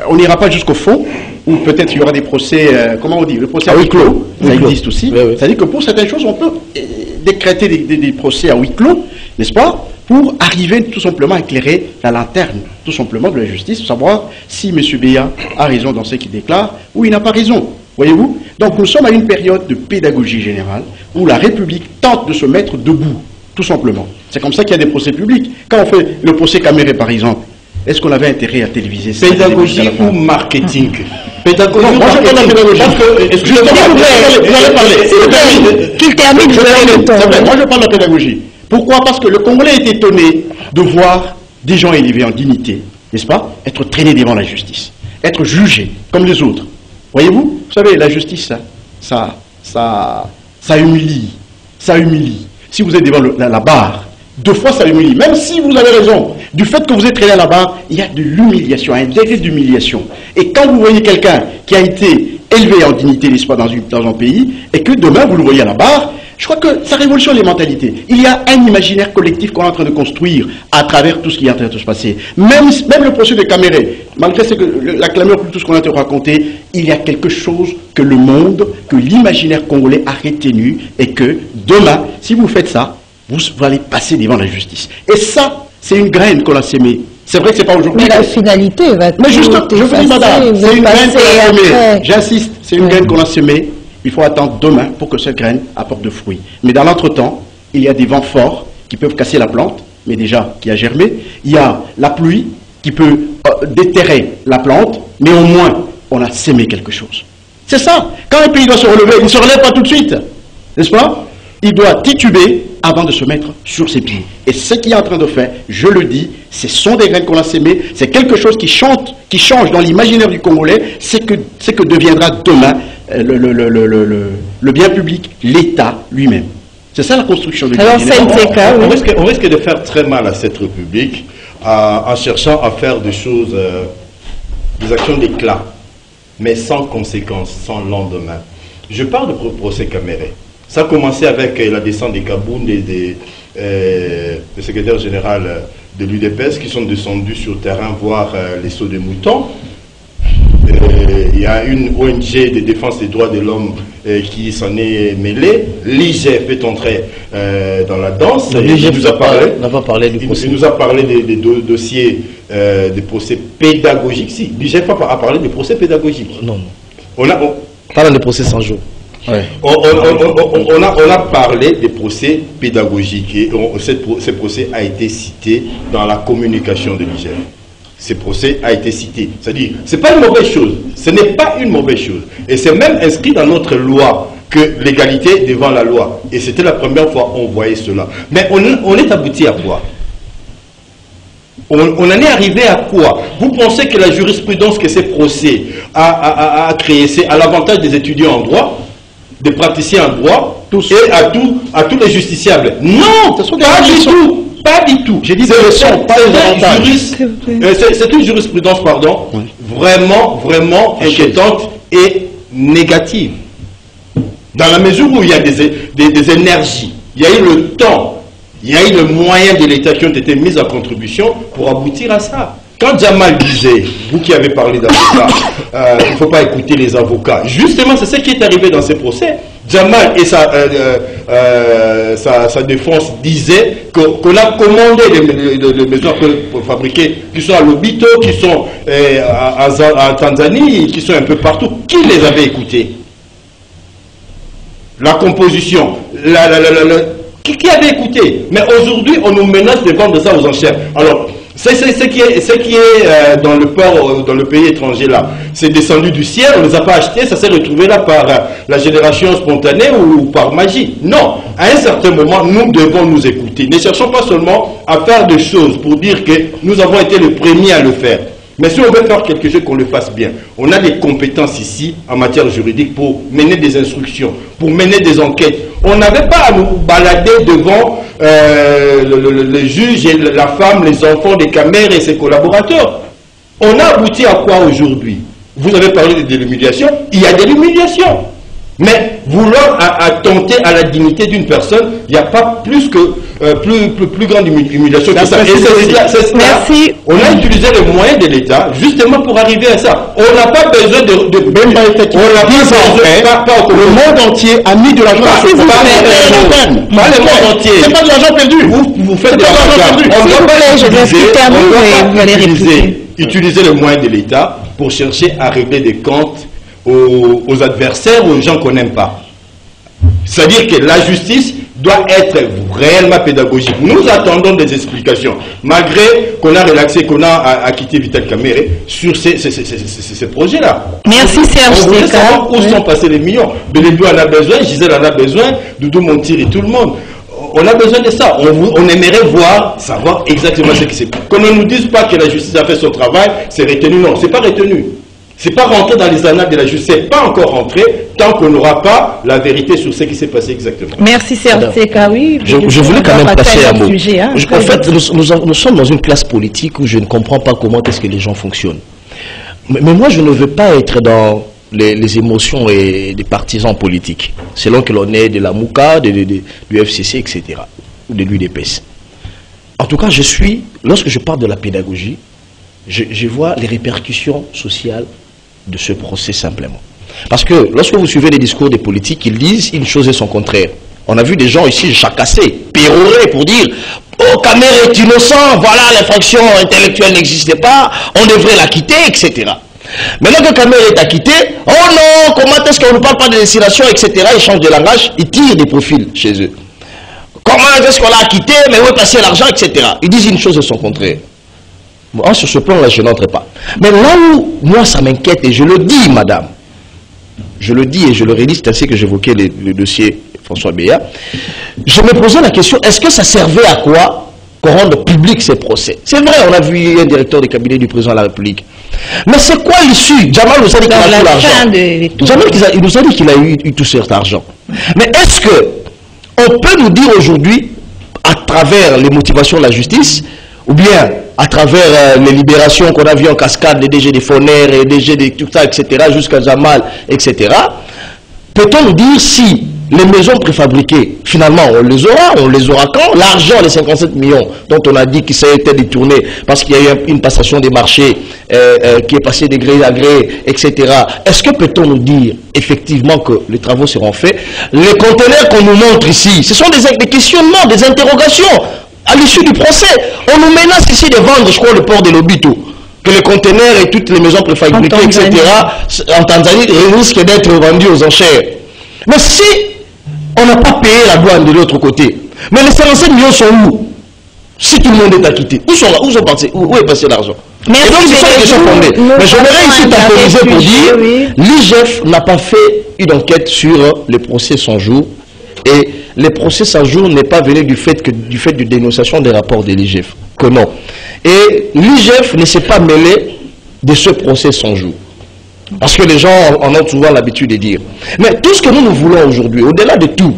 on n'ira pas jusqu'au fond, ou peut-être il y aura des procès, euh, comment on dit, le procès à huis clos, ça oui, existe aussi. Oui, oui. C'est-à-dire que pour certaines choses, on peut euh, décréter des, des, des procès à huis clos, n'est-ce pas, pour arriver tout simplement à éclairer la lanterne, tout simplement, de la justice, pour savoir si M. Béa a raison dans ce qu'il déclare, ou il n'a pas raison. Voyez-vous? Donc nous sommes à une période de pédagogie générale, où la République tente de se mettre debout, tout simplement. C'est comme ça qu'il y a des procès publics. Quand on fait le procès Caméré, par exemple, est-ce qu'on avait intérêt à téléviser ça? Pédagogie ou marketing? Pédagogie non, ou moi marketing? je parle de pédagogie. Parce que, excusez-moi, vous allez parler. Qu'il termine, vous avez le temps. Moi je parle de pédagogie. Pourquoi? Parce que le Congolais est étonné de voir des gens élevés en dignité, n'est-ce pas, être traînés devant la justice, être jugés comme les autres. Voyez-vous? Vous savez, la justice, ça, ça, ça, ça humilie. Ça humilie. Si vous êtes devant le, la, la barre, deux fois ça humilie. Même si vous avez raison, du fait que vous êtes traîné à la barre, il y a de l'humiliation, un degré d'humiliation. Et quand vous voyez quelqu'un qui a été élevé en dignité, n'est-ce pas, dans, une, dans un pays, et que demain vous le voyez à la barre, je crois que ça révolutionne les mentalités. Il y a un imaginaire collectif qu'on est en train de construire à travers tout ce qui est en train de se passer. Même, même le procès de Caméré, malgré ce que, la clameur pour tout ce qu'on a te raconté, il y a quelque chose que le monde, que l'imaginaire congolais a retenu, et que demain, si vous faites ça, vous, vous allez passer devant la justice. Et ça, c'est une graine qu'on a sémée. C'est vrai que c'est pas aujourd'hui. Mais la finalité va Mais juste, je vous dis, madame, c'est une graine qu'on a sémée. J'insiste, c'est une ouais. graine qu'on a sémée. Il faut attendre demain pour que cette graine apporte de fruits. Mais dans l'entretemps, il y a des vents forts qui peuvent casser la plante, mais déjà qui a germé. Il y a la pluie qui peut euh, déterrer la plante, mais au moins, on a sémé quelque chose. C'est ça. Quand un pays doit se relever, il ne se relève pas tout de suite. N'est-ce pas? Il doit tituber avant de se mettre sur ses pieds. Et ce qu'il est en train de faire, je le dis, ce sont des graines qu'on a sémées, c'est quelque chose qui, chante, qui change dans l'imaginaire du Congolais, c'est que, c'est que deviendra demain le, le, le, le, le, le bien public, l'État lui-même. C'est ça la construction de l'imaginaire. On, on, on, risque, on risque de faire très mal à cette République à, en cherchant à faire des choses, euh, des actions d'éclat, mais sans conséquences, sans lendemain. Je parle de procès Caméré. Ça a commencé avec la descente des Kaboun, des, des euh, le secrétaire général de l'U D P S qui sont descendus sur le terrain voir euh, les sauts de moutons. Il y a une O N G de défense des droits de l'homme euh, qui s'en est mêlée. L'I G F est entré euh, dans la danse. L'I G F nous a parlé, on pas parlé du il, procès. il nous a parlé des, des do dossiers euh, des procès pédagogiques. Si, l'I G F a parlé des procès pédagogiques. Non, non. On a, on, Parle des procès sans jour. Ouais. On, on, on, on, a, on a parlé des procès pédagogiques et on, cette, ce procès a été cité dans la communication de l'I G F. Ce procès a été cité. C'est-à-dire, ce n'est pas une mauvaise chose. Ce n'est pas une mauvaise chose. Et c'est même inscrit dans notre loi que l'égalité devant la loi. Et c'était la première fois qu'on voyait cela. Mais on, on est abouti à quoi? On, on en est arrivé à quoi? Vous pensez que la jurisprudence que ces procès a, a, a, a créé, c'est à l'avantage des étudiants en droit, des praticiens en droit, tous. et à, tout, à tous les justiciables? Non, ce sont pas du tout. Pas du tout. J'ai dit des leçons, pas des avantages. C'est une jurisprudence, pardon, oui. vraiment, vraiment inquiétante et négative. Dans la mesure où il y a des, des, des énergies, il y a eu le temps, il y a eu le moyen de l'État qui ont été mis en contribution pour aboutir à ça. Quand Jamal disait, vous qui avez parlé d'avocats, euh, il ne faut pas écouter les avocats, justement c'est ce qui est arrivé dans ces procès. Jamal et sa, euh, euh, sa, sa défense disaient qu'on qu a commandé les, les, les maisons fabriquées qui sont à Lobito, qui sont euh, à, à, à Tanzanie, qui sont un peu partout. Qui les avait écoutés? La composition, la, la, la, la, la, qui, qui avait écouté? Mais aujourd'hui, on nous menace de vendre ça aux enchères. Alors, c'est ce qui est, ce qui est euh, dans le port, dans le pays étranger là. C'est descendu du ciel, on ne les a pas achetés, ça s'est retrouvé là par euh, la génération spontanée ou, ou par magie. Non, à un certain moment, nous devons nous écouter. Ne cherchons pas seulement à faire des choses pour dire que nous avons été les premiers à le faire. Mais si on veut faire quelque chose, qu'on le fasse bien. On a des compétences ici en matière juridique pour mener des instructions, pour mener des enquêtes. On n'avait pas à nous balader devant euh, le, le, le juge et la femme, les enfants des caméras et ses collaborateurs. On a abouti à quoi aujourd'hui? Vous avez parlé de l'humiliation, il y a de l'humiliation. Mais vouloir à, à tenter à la dignité d'une personne, il n'y a pas plus que euh, plus, plus, plus grande humiliation que ça. Et c'est cela. Merci. On a utilisé les moyens de l'État justement pour arriver à ça. On n'a pas besoin de... de Même pas effectivement. On n'a pas besoin... Pas, pas, le monde entier a mis de l'argent. Pas, pas, pas, pas le monde entier. C'est pas de l'argent perdu. Vous, vous faites de l'argent perdu. On ne doit pas utiliser, on doit pas utiliser, utiliser le moyen de l'État pour chercher à régler des comptes aux, aux adversaires ou aux gens qu'on n'aime pas. C'est-à-dire que la justice doit être réellement pédagogique. Nous attendons des explications, malgré qu'on a relaxé, qu'on a acquitté Vital Kamerhe sur ces, ces, ces, ces, ces, ces projets-là. Merci Serge. On voulait savoir où oui. sont passés les millions. Beledou en a besoin, Gisèle en a besoin, Doudou Montiri, tout le monde. On a besoin de ça. On, on aimerait voir, savoir exactement ce qui s'est passé. Qu'on ne nous dise pas que la justice a fait son travail, c'est retenu. Non, c'est pas retenu. C'est pas rentré dans les annales de la justice. C'est pas encore rentré tant qu'on n'aura pas la vérité sur ce qui s'est passé exactement. Merci Serge Seka, oui. Je, je voulais quand même passer un mot. Sujet, hein, je, en fait, nous, nous, nous sommes dans une classe politique où je ne comprends pas comment est-ce que les gens fonctionnent. Mais, mais moi, je ne veux pas être dans les, les émotions et des partisans politiques, selon que l'on est de la Mouka, de, de, de, du F C C, et cetera, ou de l'U D P S. En tout cas, je suis, lorsque je parle de la pédagogie, je, je vois les répercussions sociales de ce procès simplement. Parce que lorsque vous suivez les discours des politiques, ils disent une chose et son contraire. On a vu des gens ici jacassés, pérorés pour dire « Oh, Kamerhe est innocent, voilà, l'infraction intellectuelle n'existait pas, on devrait l'acquitter, et cetera » Maintenant que Kamerhe est acquitté, « Oh non, comment est-ce qu'on ne parle pas de destination, et cetera » Ils changent de langage, ils tirent des profils chez eux. « Comment est-ce qu'on l'a acquitté, mais où est passé l'argent, et cetera » Ils disent une chose et son contraire. Moi, sur ce plan-là, je n'entre pas. Mais là où, moi, ça m'inquiète, et je le dis, madame, je le dis et je le redis, c'est ainsi que j'évoquais le, le dossier François Béat, je me posais la question, est-ce que ça servait à quoi qu'on rende public ces procès? C'est vrai, on a vu un directeur de cabinet du président de la République. Mais c'est quoi l'issue? Jamal nous a dit qu'il a tout l'argent. Jamal il nous a dit qu'il a eu, eu tout cet argent. Mais est-ce que on peut nous dire aujourd'hui, à travers les motivations de la justice, ou bien à travers euh, les libérations qu'on a vues en cascade, les D G des Foner, les D G de tout ça, et cetera, jusqu'à Jamal, et cetera, peut-on nous dire si les maisons préfabriquées, finalement, on les aura, on les aura quand? L'argent, les cinquante-sept millions dont on a dit qu'il s'est été détourné parce qu'il y a eu une passation des marchés euh, euh, qui est passée de gré à gré, et cetera. Est-ce que peut-on nous dire effectivement que les travaux seront faits? Les conteneurs qu'on nous montre ici, ce sont des, des questionnements, des interrogations. À l'issue du procès, on nous menace ici de vendre, je crois, le port de Lobito, que les conteneurs et toutes les maisons préfabriquées, et cetera, en Tanzanie, risquent d'être vendus aux enchères. Mais si on n'a pas payé la douane de l'autre côté, mais les cinquante-sept millions sont où? Si tout le monde est acquitté, où sont, où sont passés, où, où est passé l'argent? Et donc, ce sont des questions fondées. Mais j'aimerais ici temporiser pour dire, oui. l'I G F n'a pas fait une enquête sur les procès sans jour, et les procès sans jour n'est pas venu du fait, que, du fait de dénonciation des rapports de l'I G F, que non. Et l'I G F ne s'est pas mêlé de ce procès sans jour. Parce que les gens en ont souvent l'habitude de dire. Mais tout ce que nous nous voulons aujourd'hui, au-delà de tout,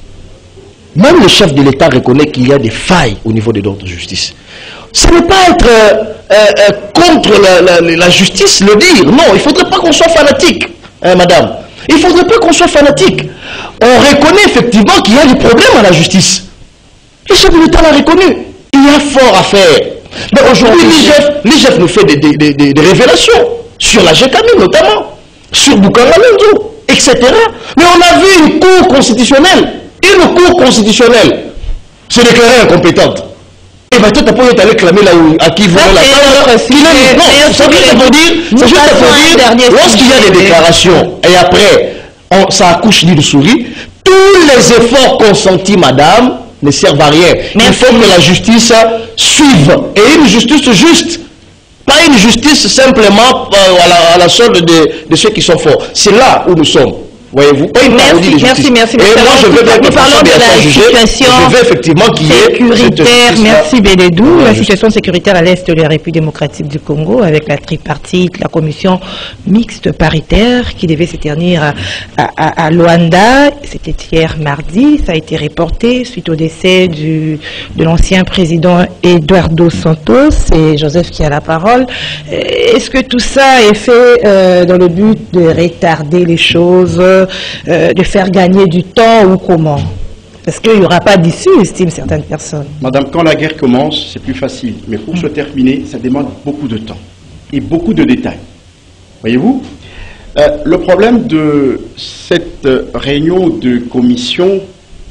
même le chef de l'État reconnaît qu'il y a des failles au niveau de notre justice. Ce n'est pas être euh, euh, contre la, la, la justice, le dire. Non, il ne faudrait pas qu'on soit fanatique, hein, madame. Il ne faudrait pas qu'on soit fanatique. On reconnaît effectivement qu'il y a des problèmes à la justice. Le chef de l'État l'a reconnu. Il y a fort à faire. Mais aujourd'hui, l'I G F nous fait des, des, des, des révélations sur la G K M I notamment, sur Bukanga Lendo, et cetera. Mais on a vu une cour constitutionnelle. Et une cour constitutionnelle se déclarer incompétente. Et bien, tout à point, est allé clamer là où, à qui vous voulez la table. Non, c'est juste pour dire, c'est juste pour dire, lorsqu'il y a des déclarations, et après, on, ça accouche d'huile de souris, tous les efforts consentis, madame, ne servent à rien. Merci. Il faut que la justice suive. Et une justice juste. Pas une justice simplement euh, à, la, à la solde de, de ceux qui sont forts. C'est là où nous sommes. Voyez-vous, merci, merci, merci. Et moi, je veux bien que nous parlons de la situation je veux effectivement qu'il y ait sécuritaire. Merci Beledou. La situation sécuritaire à l'est de la République démocratique du Congo avec la tripartite, la commission mixte paritaire qui devait se tenir à, à, à Luanda. C'était hier mardi. Ça a été reporté suite au décès du, de l'ancien président Eduardo Santos et Joseph qui a la parole. Est-ce que tout ça est fait euh, dans le but de retarder les choses? Euh, de faire gagner du temps ou comment? Parce qu'il n'y aura pas d'issue, estiment certaines personnes. Madame, quand la guerre commence, c'est plus facile. Mais pour se terminer, ça demande beaucoup de temps et beaucoup de détails. Voyez-vous, euh, le problème de cette réunion de commission,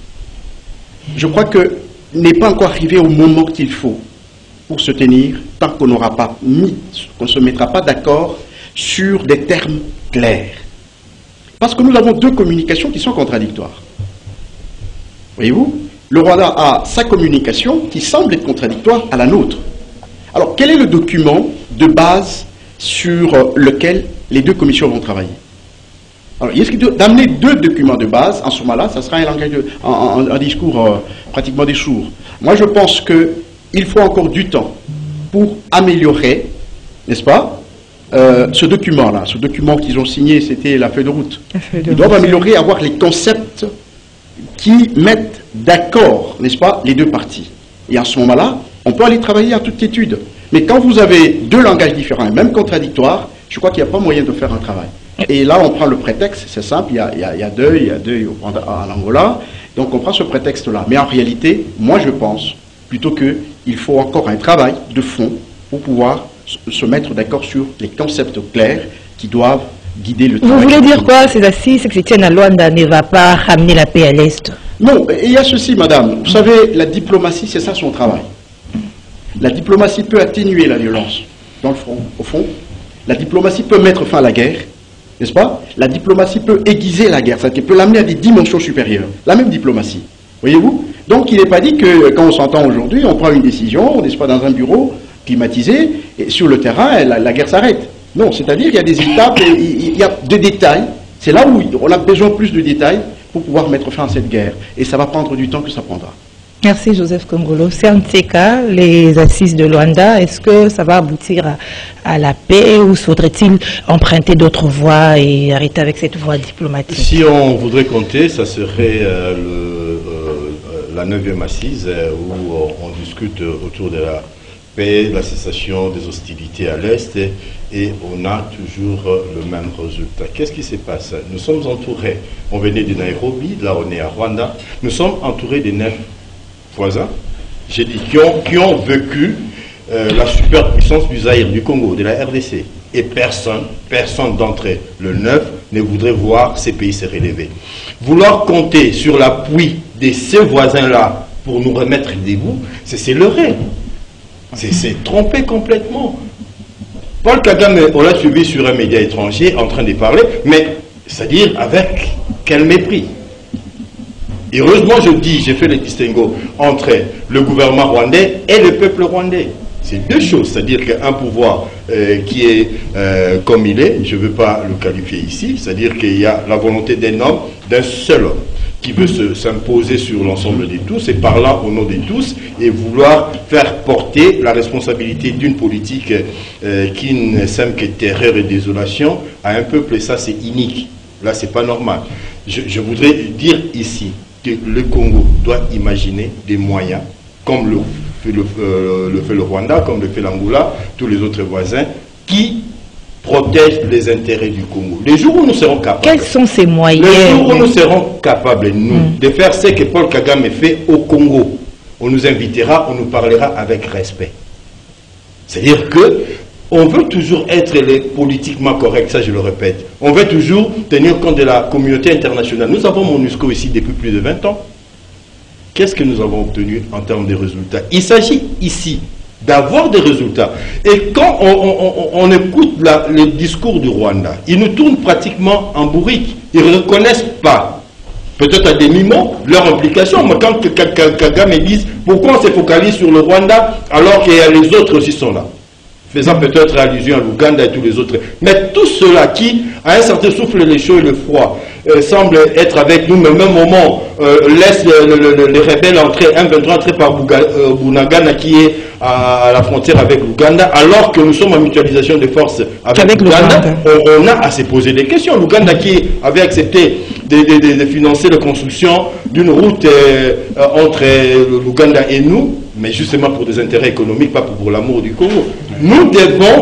je crois que n'est pas encore arrivé au moment qu'il faut pour se tenir, tant qu'on n'aura pas mis, qu'on ne se mettra pas d'accord sur des termes clairs. Parce que nous avons deux communications qui sont contradictoires. Voyez-vous, le Rwanda a sa communication qui semble être contradictoire à la nôtre. Alors, quel est le document de base sur lequel les deux commissions vont travailler? Alors, il est d'amener deux documents de base, en ce moment-là, ça sera un, langage de, un, un, un discours euh, pratiquement des sourds. Moi, je pense qu'il faut encore du temps pour améliorer, n'est-ce pas, euh, ce document-là. Ce document qu'ils ont signé, c'était la feuille de route. Feuille de Ils doivent route. améliorer, avoir les concepts qui mettent d'accord, n'est-ce pas, les deux parties. Et à ce moment-là, on peut aller travailler à toute quiétude. Mais quand vous avez deux langages différents et même contradictoires, je crois qu'il n'y a pas moyen de faire un travail. Et là, on prend le prétexte, c'est simple, il y a, il y a, il y a deux, il y a deux en Angola, donc on prend ce prétexte-là. Mais en réalité, moi je pense plutôt qu'il faut encore un travail de fond pour pouvoir se mettre d'accord sur les concepts clairs qui doivent guider le travail. Vous voulez dire quoi, ces assises qui se tiennent à Luanda ne va pas ramener la paix à l'Est? Non, il y a ceci, madame. Vous savez, la diplomatie, c'est ça son travail. La diplomatie peut atténuer la violence, dans le front, au fond. La diplomatie peut mettre fin à la guerre, n'est-ce pas? La diplomatie peut aiguiser la guerre, c'est-à-dire qu'elle peut l'amener à des dimensions supérieures. La même diplomatie, voyez-vous? Donc il n'est pas dit que quand on s'entend aujourd'hui, on prend une décision, n'est-ce pas, dans un bureau climatisé, et sur le terrain, la, la guerre s'arrête. Non, c'est-à-dire qu'il y a des étapes, il y a des détails. C'est là où on a besoin plus de détails pour pouvoir mettre fin à cette guerre. Et ça va prendre du temps que ça prendra. Merci Joseph Kongolo. C'est un de ces cas, les assises de Luanda, est-ce que ça va aboutir à, à la paix ou faudrait-il emprunter d'autres voies et arrêter avec cette voie diplomatique? Si on voudrait compter, ça serait euh, le, euh, la neuvième assise euh, où euh, on discute autour de la paix, de la cessation des hostilités à l'Est et, et on a toujours le même résultat. Qu'est-ce qui se passe? Nous sommes entourés, on venait de Nairobi, là on est à Rwanda, nous sommes entourés des neuf voisins, j'ai dit, qui ont, qui ont vécu euh, la superpuissance du Zaïre, du Congo, de la R D C. Et personne, personne d'entre le neuf ne voudrait voir ces pays se relever. Vouloir compter sur l'appui de ces voisins-là pour nous remettre debout, c'est se leurrer. C'est tromper complètement. Paul Kagame, on l'a suivi sur un média étranger en train de parler, mais c'est-à-dire avec quel mépris. Heureusement, je dis, j'ai fait le distinguo entre le gouvernement rwandais et le peuple rwandais. C'est deux choses, c'est-à-dire qu'un pouvoir euh, qui est euh, comme il est, je ne veux pas le qualifier ici, c'est-à-dire qu'il y a la volonté d'un homme, d'un seul homme, qui veut s'imposer sur l'ensemble de tous et parler au nom de tous et vouloir faire porter la responsabilité d'une politique euh, qui ne sème que terreur et désolation à un peuple, et ça c'est inique. Là, c'est pas normal. Je, je voudrais dire ici que le Congo doit imaginer des moyens, comme le fait le, euh, le, fait le Rwanda, comme le fait l'Angola, tous les autres voisins, qui protègent les intérêts du Congo. Les jours où nous serons capables... Quels sont ces moyens? Les jours où nous serons capables, nous, mm. de faire ce que Paul Kagame fait au Congo, on nous invitera, on nous parlera avec respect. C'est-à-dire que on veut toujours être les politiquement corrects, ça je le répète. On veut toujours tenir compte de la communauté internationale. Nous avons MONUSCO ici depuis plus de vingt ans. Qu'est-ce que nous avons obtenu en termes de résultats? Il s'agit ici d'avoir des résultats. Et quand on, on, on, on écoute la, le discours du Rwanda, ils nous tournent pratiquement en bourrique. Ils ne reconnaissent pas, peut-être à demi-mot, leur implication. Mais quand Kagame dit pourquoi on se focalise sur le Rwanda alors que les autres aussi sont là, faisant peut-être allusion à l'Ouganda et tous les autres. Mais tout cela qui, à un certain souffle, les chaud et le froid, euh, semble être avec nous, mais au même moment, euh, laisse le, le, le, les rebelles entrer, M vingt-trois entrer par euh, Bunagana qui est à, à la frontière avec l'Ouganda, alors que nous sommes en mutualisation de forces avec l'Ouganda, on, on a à se poser des questions. L'Ouganda qui avait accepté de, de, de, de financer la construction d'une route euh, entre l'Ouganda et nous, mais justement pour des intérêts économiques, pas pour, pour l'amour du Congo. Nous devons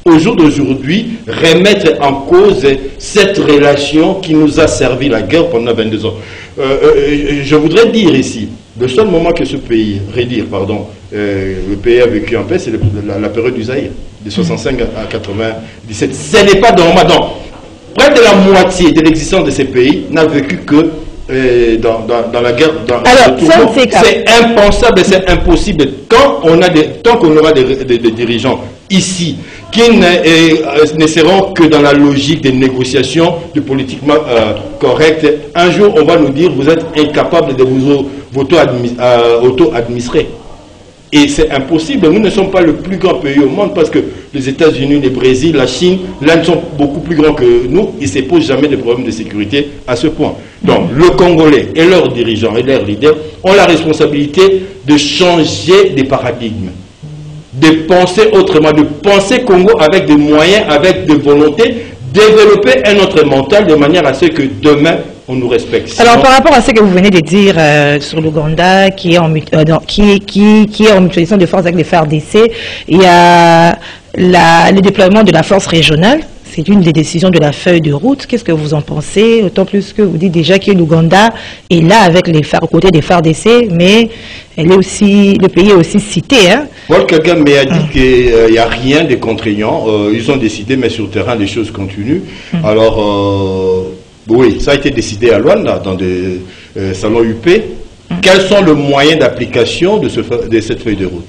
au jour d'aujourd'hui, remettre en cause cette relation qui nous a servi la guerre pendant vingt-deux ans. Euh, euh, je voudrais dire ici, le seul moment que ce pays, redire, pardon, euh, le pays a vécu en paix, c'est la, la période du Zaïre, de soixante-cinq à quatre-vingt-dix-sept. Ce n'est pas normal. Donc, près de la moitié de l'existence de ces pays n'a vécu que euh, dans, dans, dans la guerre. Dans, Alors, dans c'est impensable, c'est impossible. Quand on a des, tant qu'on aura des, des, des dirigeants ici qui ne, euh, ne seront que dans la logique des négociations, de politiquement euh, correct, un jour on va nous dire vous êtes incapable de vous auto-administrer. Et c'est impossible. Nous ne sommes pas le plus grand pays au monde parce que les États-Unis, le Brésil, la Chine, l'Inde sont beaucoup plus grands que nous. Ils ne se posent jamais de problèmes de sécurité à ce point. Donc, le Congolais et leurs dirigeants et leurs leaders ont la responsabilité de changer des paradigmes, de penser autrement, de penser Congo avec des moyens, avec des volontés, développer un autre mental de manière à ce que demain, on nous respecte. Sinon... Alors, par rapport à ce que vous venez de dire euh, sur l'Ouganda, qui, euh, qui, qui, qui est en mutualisation de forces avec les F A R D C, il y a la, le déploiement de la force régionale. C'est une des décisions de la feuille de route. Qu'est-ce que vous en pensez? Autant plus que vous dites déjà que l'Ouganda est là avec les F A R, aux côtés des F A R D C, mais elle est aussi, le pays est aussi cité. Hein? Paul Kagame a dit hum. qu'il n'y a rien de contraignant. Euh, ils ont décidé, mais sur le terrain, les choses continuent. Hum. Alors, euh, oui, ça a été décidé à Luanda, dans des euh, salons U P. Hum. Quels sont les moyens d'application de, ce, de cette feuille de route?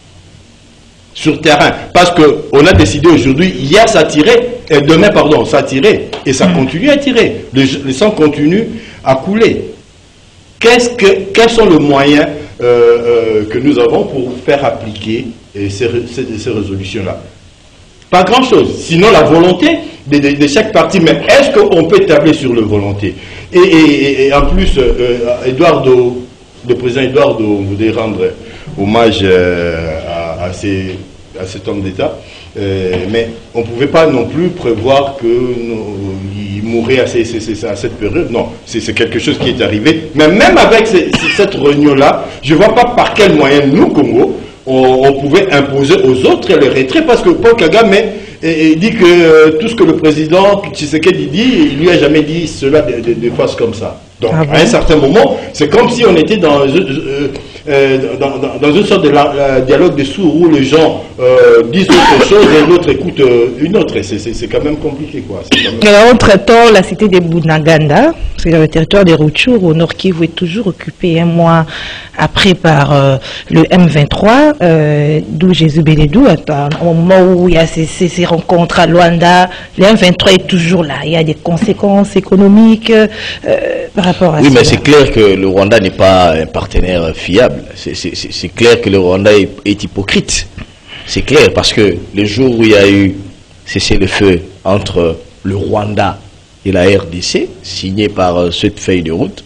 Sur terrain, parce qu'on a décidé aujourd'hui, hier ça tirait, et demain, pardon, ça tirait, et ça mmh. continue à tirer. Le, le sang continue à couler. Qu'est-ce que, quels sont les moyens euh, euh, que nous avons pour faire appliquer euh, ces, ces, ces résolutions-là? Pas grand-chose. Sinon, la volonté de, de, de chaque parti. Mais est-ce qu'on peut tabler sur la volonté? Et, et, et en plus, euh, Eduardo, le président Eduardo voudrait rendre hommage euh, à, à, ces, à cet homme d'État, euh, mais on ne pouvait pas non plus prévoir qu'il mourrait à, ces, ces, à cette période. Non, c'est quelque chose qui est arrivé. Mais même avec ces, cette réunion-là, je ne vois pas par quel moyen nous, Congo, on, on pouvait imposer aux autres les retraits, parce que Paul Kagame et, et dit que euh, tout ce que le président Tshisekedi dit, il lui a jamais dit cela de, de, de face comme ça. Donc, ah bon? À un certain moment, c'est comme si on était dans, euh, euh, dans, dans, dans une sorte de la, la dialogue de sourds où les gens euh, disent autre chose et l'autre écoute euh, une autre. C'est quand même compliqué, quoi. Quand même... Alors, entre-temps, la cité de Bunaganda, c'est le territoire des Rutshuru au Nord Kivu, est toujours occupé un mois après par euh, le M vingt-trois, euh, d'où Jésus Bélédou. Au moment où il y a ces, ces, ces rencontres à Luanda, le M vingt-trois est toujours là. Il y a des conséquences économiques euh, par rapport à ça. Oui, mais c'est clair que le Rwanda n'est pas un partenaire fiable. C'est clair que le Rwanda est, est hypocrite. C'est clair, parce que le jour où il y a eu cessez-le-feu entre le Rwanda et la R D C, signé par euh, cette feuille de route,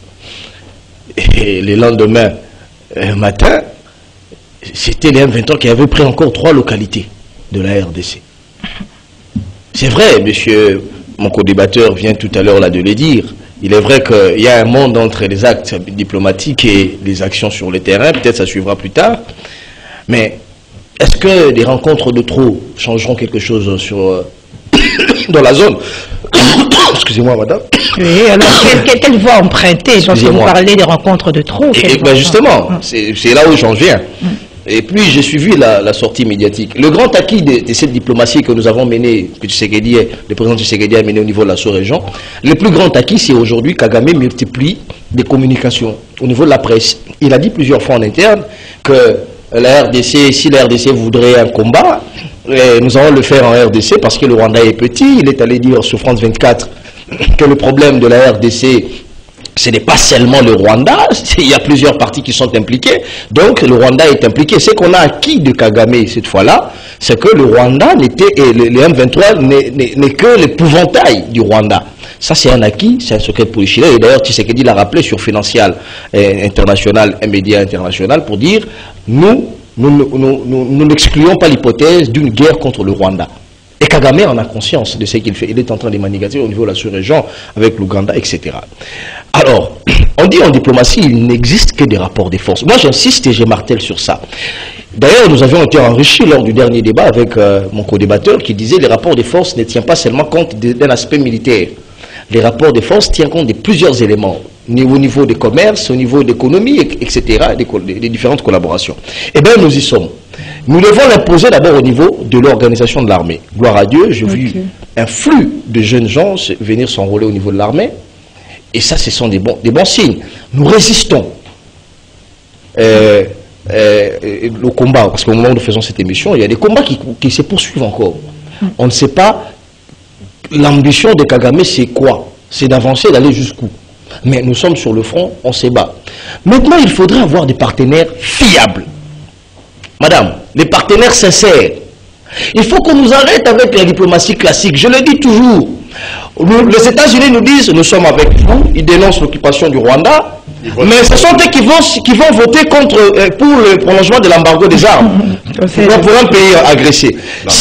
et le lendemain euh, matin, c'était les M vingt-trois qui avaient pris encore trois localités de la R D C. C'est vrai, monsieur, mon co-débatteur vient tout à l'heure là de le dire. Il est vrai qu'il y a un monde entre les actes diplomatiques et les actions sur le terrain. Peut-être ça suivra plus tard. Mais est-ce que les rencontres de trop changeront quelque chose sur, euh, dans la zone? Excusez-moi, madame. Oui, alors quelle, quelle, quelle voie emprunter? Parce que vous parlez des rencontres de trop. Et, et ben justement, c'est là où j'en viens. Hum. Et puis j'ai suivi la, la sortie médiatique. Le grand acquis de, de cette diplomatie que nous avons menée, que Tshisekedi, le président Tshisekedi a mené au niveau de la sous-région, le plus grand acquis, c'est aujourd'hui Kagame multiplie des communications au niveau de la presse. Il a dit plusieurs fois en interne que la R D C, si la R D C voudrait un combat, nous allons le faire en R D C parce que le Rwanda est petit. Il est allé dire sur France vingt-quatre que le problème de la R D C, ce n'est pas seulement le Rwanda, il y a plusieurs parties qui sont impliquées, donc le Rwanda est impliqué. Ce qu'on a acquis de Kagame cette fois-là, c'est que le Rwanda n'était, et le, le M vingt-trois n'est que l'épouvantail du Rwanda. Ça c'est un acquis, c'est un secret pour les Chiliens, et d'ailleurs Tshisekedi l'a rappelé sur Financial eh, International, un média international, pour dire, nous, nous n'excluons pas l'hypothèse d'une guerre contre le Rwanda. Et Kagame en a conscience de ce qu'il fait. Il est en train de manigater au niveau de la sous-région avec l'Ouganda, et cetera. Alors, on dit en diplomatie, il n'existe que des rapports de force. Moi, j'insiste et je martèle sur ça. D'ailleurs, nous avions été enrichis lors du dernier débat avec euh, mon co-débatteur qui disait que les rapports de force ne tiennent pas seulement compte d'un aspect militaire. Les rapports de force tiennent compte de plusieurs éléments, au niveau des commerces, au niveau de l'économie, et cetera, des, des différentes collaborations. Eh bien, nous y sommes. Nous devons l'imposer d'abord au niveau de l'organisation de l'armée. Gloire à Dieu, j'ai okay. vu un flux de jeunes gens venir s'enrôler au niveau de l'armée, et ça, ce sont des bons, des bons signes. Nous résistons. Euh, Euh, le combat, parce qu'au moment où nous faisons cette émission, il y a des combats qui, qui se poursuivent encore. On ne sait pas l'ambition de Kagame, c'est quoi? C'est d'avancer, d'aller jusqu'où? Mais nous sommes sur le front, on se bat. Maintenant, il faudrait avoir des partenaires fiables. Madame, des partenaires sincères. Il faut qu'on nous arrête avec la diplomatie classique. Je le dis toujours. Les États-Unis nous disent, nous sommes avec vous, ils dénoncent l'occupation du Rwanda. Mais ce sont eux qui vont, qui vont voter contre, euh, pour le prolongement de l'embargo des armes pour, pour un pays agressé.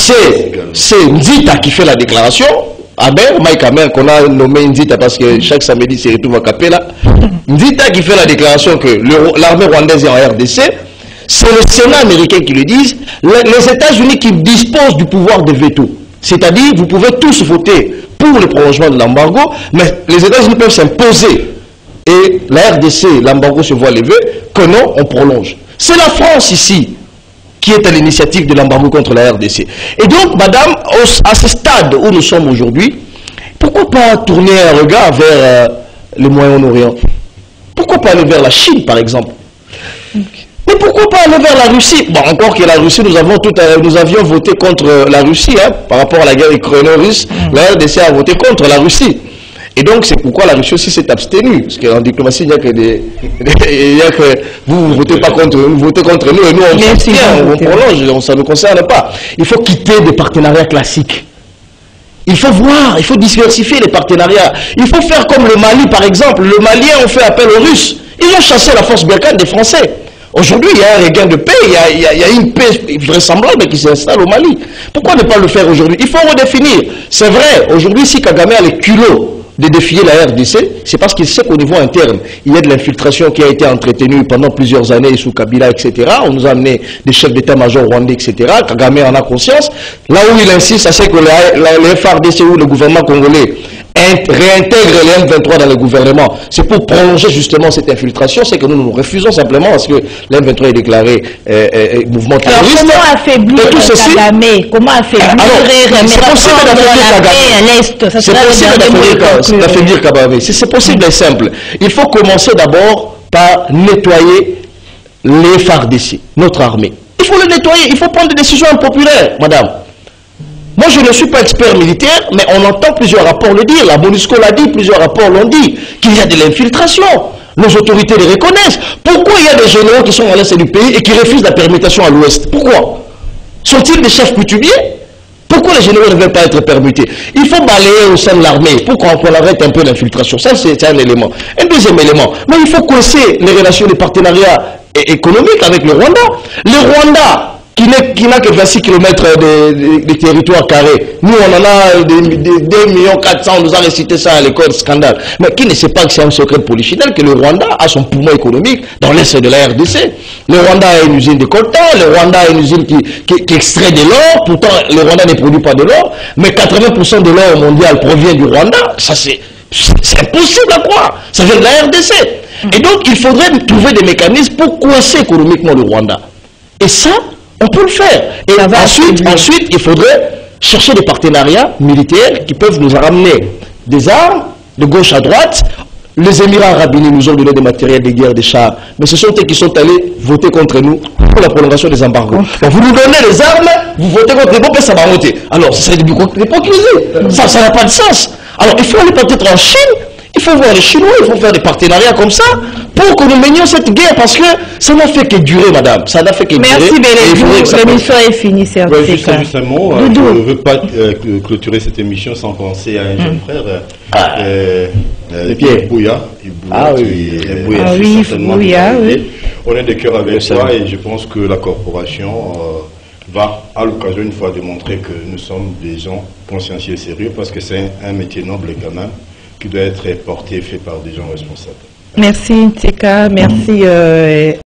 C'est Nzita qui fait la déclaration. Amer, Mike Amer, qu'on a nommé Nzita parce que chaque samedi c'est retour à Capella. Nzita qui fait la déclaration que l'armée rwandaise est en R D C. C'est le Sénat américain qui le dit. Les États-Unis qui disposent du pouvoir de veto. C'est-à-dire, vous pouvez tous voter pour le prolongement de l'embargo, mais les États-Unis peuvent s'imposer. Et la R D C, l'embargo se voit lever, que non, on prolonge. C'est la France ici qui est à l'initiative de l'embargo contre la R D C. Et donc, madame, à ce stade où nous sommes aujourd'hui, pourquoi pas tourner un regard vers euh, le Moyen-Orient? Pourquoi pas aller vers la Chine, par exemple? Okay. Mais pourquoi pas aller vers la Russie? Bon, encore que la Russie, nous, avons tout, euh, nous avions voté contre la Russie, hein, par rapport à la guerre ukraino-russe, mmh. la R D C a voté contre la Russie. Et donc, c'est pourquoi la Russie aussi s'est abstenue. Parce qu'en diplomatie, il n'y a que des... il y a que vous ne votez pas contre nous, vous votez contre nous, et nous, on s'abstient, on prolonge, ça ne nous concerne pas. Il faut quitter des partenariats classiques. Il faut voir, il faut diversifier les partenariats. Il faut faire comme le Mali, par exemple. Le Malien ont fait appel aux Russes. Ils ont chassé la force Berkane des Français. Aujourd'hui, il y a un regain de paix, il y a, il y a, il y a une paix vraisemblable qui s'installe au Mali. Pourquoi ne pas le faire aujourd'hui? Il faut redéfinir. C'est vrai, aujourd'hui, si Kagame a les culots de défier la R D C, c'est parce qu'il sait qu'au niveau interne, il y a de l'infiltration qui a été entretenue pendant plusieurs années sous Kabila, et cetera. On nous a amené des chefs d'état-major rwandais, et cetera. Kagame en a conscience. Là où il insiste, c'est que les F A R D C ou le gouvernement congolais réintègre les M vingt-trois dans le gouvernement. C'est pour prolonger justement cette infiltration. C'est que nous nous refusons simplement parce que l'M vingt-trois est déclaré euh, euh, mouvement terroriste. Alors comment affaiblir Kagame? Comment affaiblir C'est possible d'affaiblir Kagame. C'est possible et simple. Il faut commencer d'abord par nettoyer les F A R D C, notre armée. Il faut le nettoyer. Il faut prendre des décisions impopulaires, madame. Moi, je ne suis pas expert militaire, mais on entend plusieurs rapports le dire. La MONUSCO l'a dit, plusieurs rapports l'ont dit, qu'il y a de l'infiltration. Nos autorités les reconnaissent. Pourquoi il y a des généraux qui sont à l'est du pays et qui refusent la permutation à l'ouest? Pourquoi? Sont-ils des chefs coutumiers? Pourquoi les généraux ne veulent pas être permutés? Il faut balayer au sein de l'armée pour qu'on arrête un peu l'infiltration. Ça, c'est un élément. Un deuxième élément, mais il faut coincer les relations de partenariat économique avec le Rwanda. Le Rwanda, qui n'a que vingt-six kilomètres de, de, de territoire carré. Nous, on en a deux millions quatre cents, on nous a récité ça à l'école, scandale. Mais qui ne sait pas que c'est un secret polichinelle, que le Rwanda a son poumon économique dans l'est de la R D C. Le Rwanda a une usine de coltan, le Rwanda a une usine qui, qui, qui extrait de l'or, pourtant le Rwanda ne produit pas de l'or, mais quatre-vingts pour cent de l'or mondial provient du Rwanda. Ça, c'est impossible à croire. Ça vient de la R D C. Et donc, il faudrait trouver des mécanismes pour coincer économiquement le Rwanda. Et ça, on peut le faire. Et ensuite, ensuite, il faudrait chercher des partenariats militaires qui peuvent nous ramener des armes de gauche à droite. Les Émirats arabes unis nous ont donné des matériels de guerre, des chars. Mais ce sont eux qui sont allés voter contre nous pour la prolongation des embargos. Donc, vous nous donnez les armes, vous votez contre les bons, ça va monter. Alors, c'est de l'hypocrisie. Ça, ça n'a pas de sens. Alors, il faut aller peut-être en Chine. Il faut voir les Chinois, il faut faire des partenariats comme ça pour que nous menions cette guerre, parce que ça n'a fait que durer, madame. Ça n'a fait que Merci durer. Merci, l'émission est finie, c'est ouais, juste, juste un mot. Euh, je ne veux pas euh, clôturer cette émission sans penser à un jeune mmh. frère. Ah. Euh, euh, Pierre Bouya. Ah oui, Bouya, ah, oui, Bouya, oui. On est de cœur avec toi et je pense que la corporation euh, va à l'occasion une fois démontrer que nous sommes des gens consciencieux et sérieux, parce que c'est un, un métier noble quand même, qui doit être porté et fait par des gens responsables. Merci Nteka, merci euh,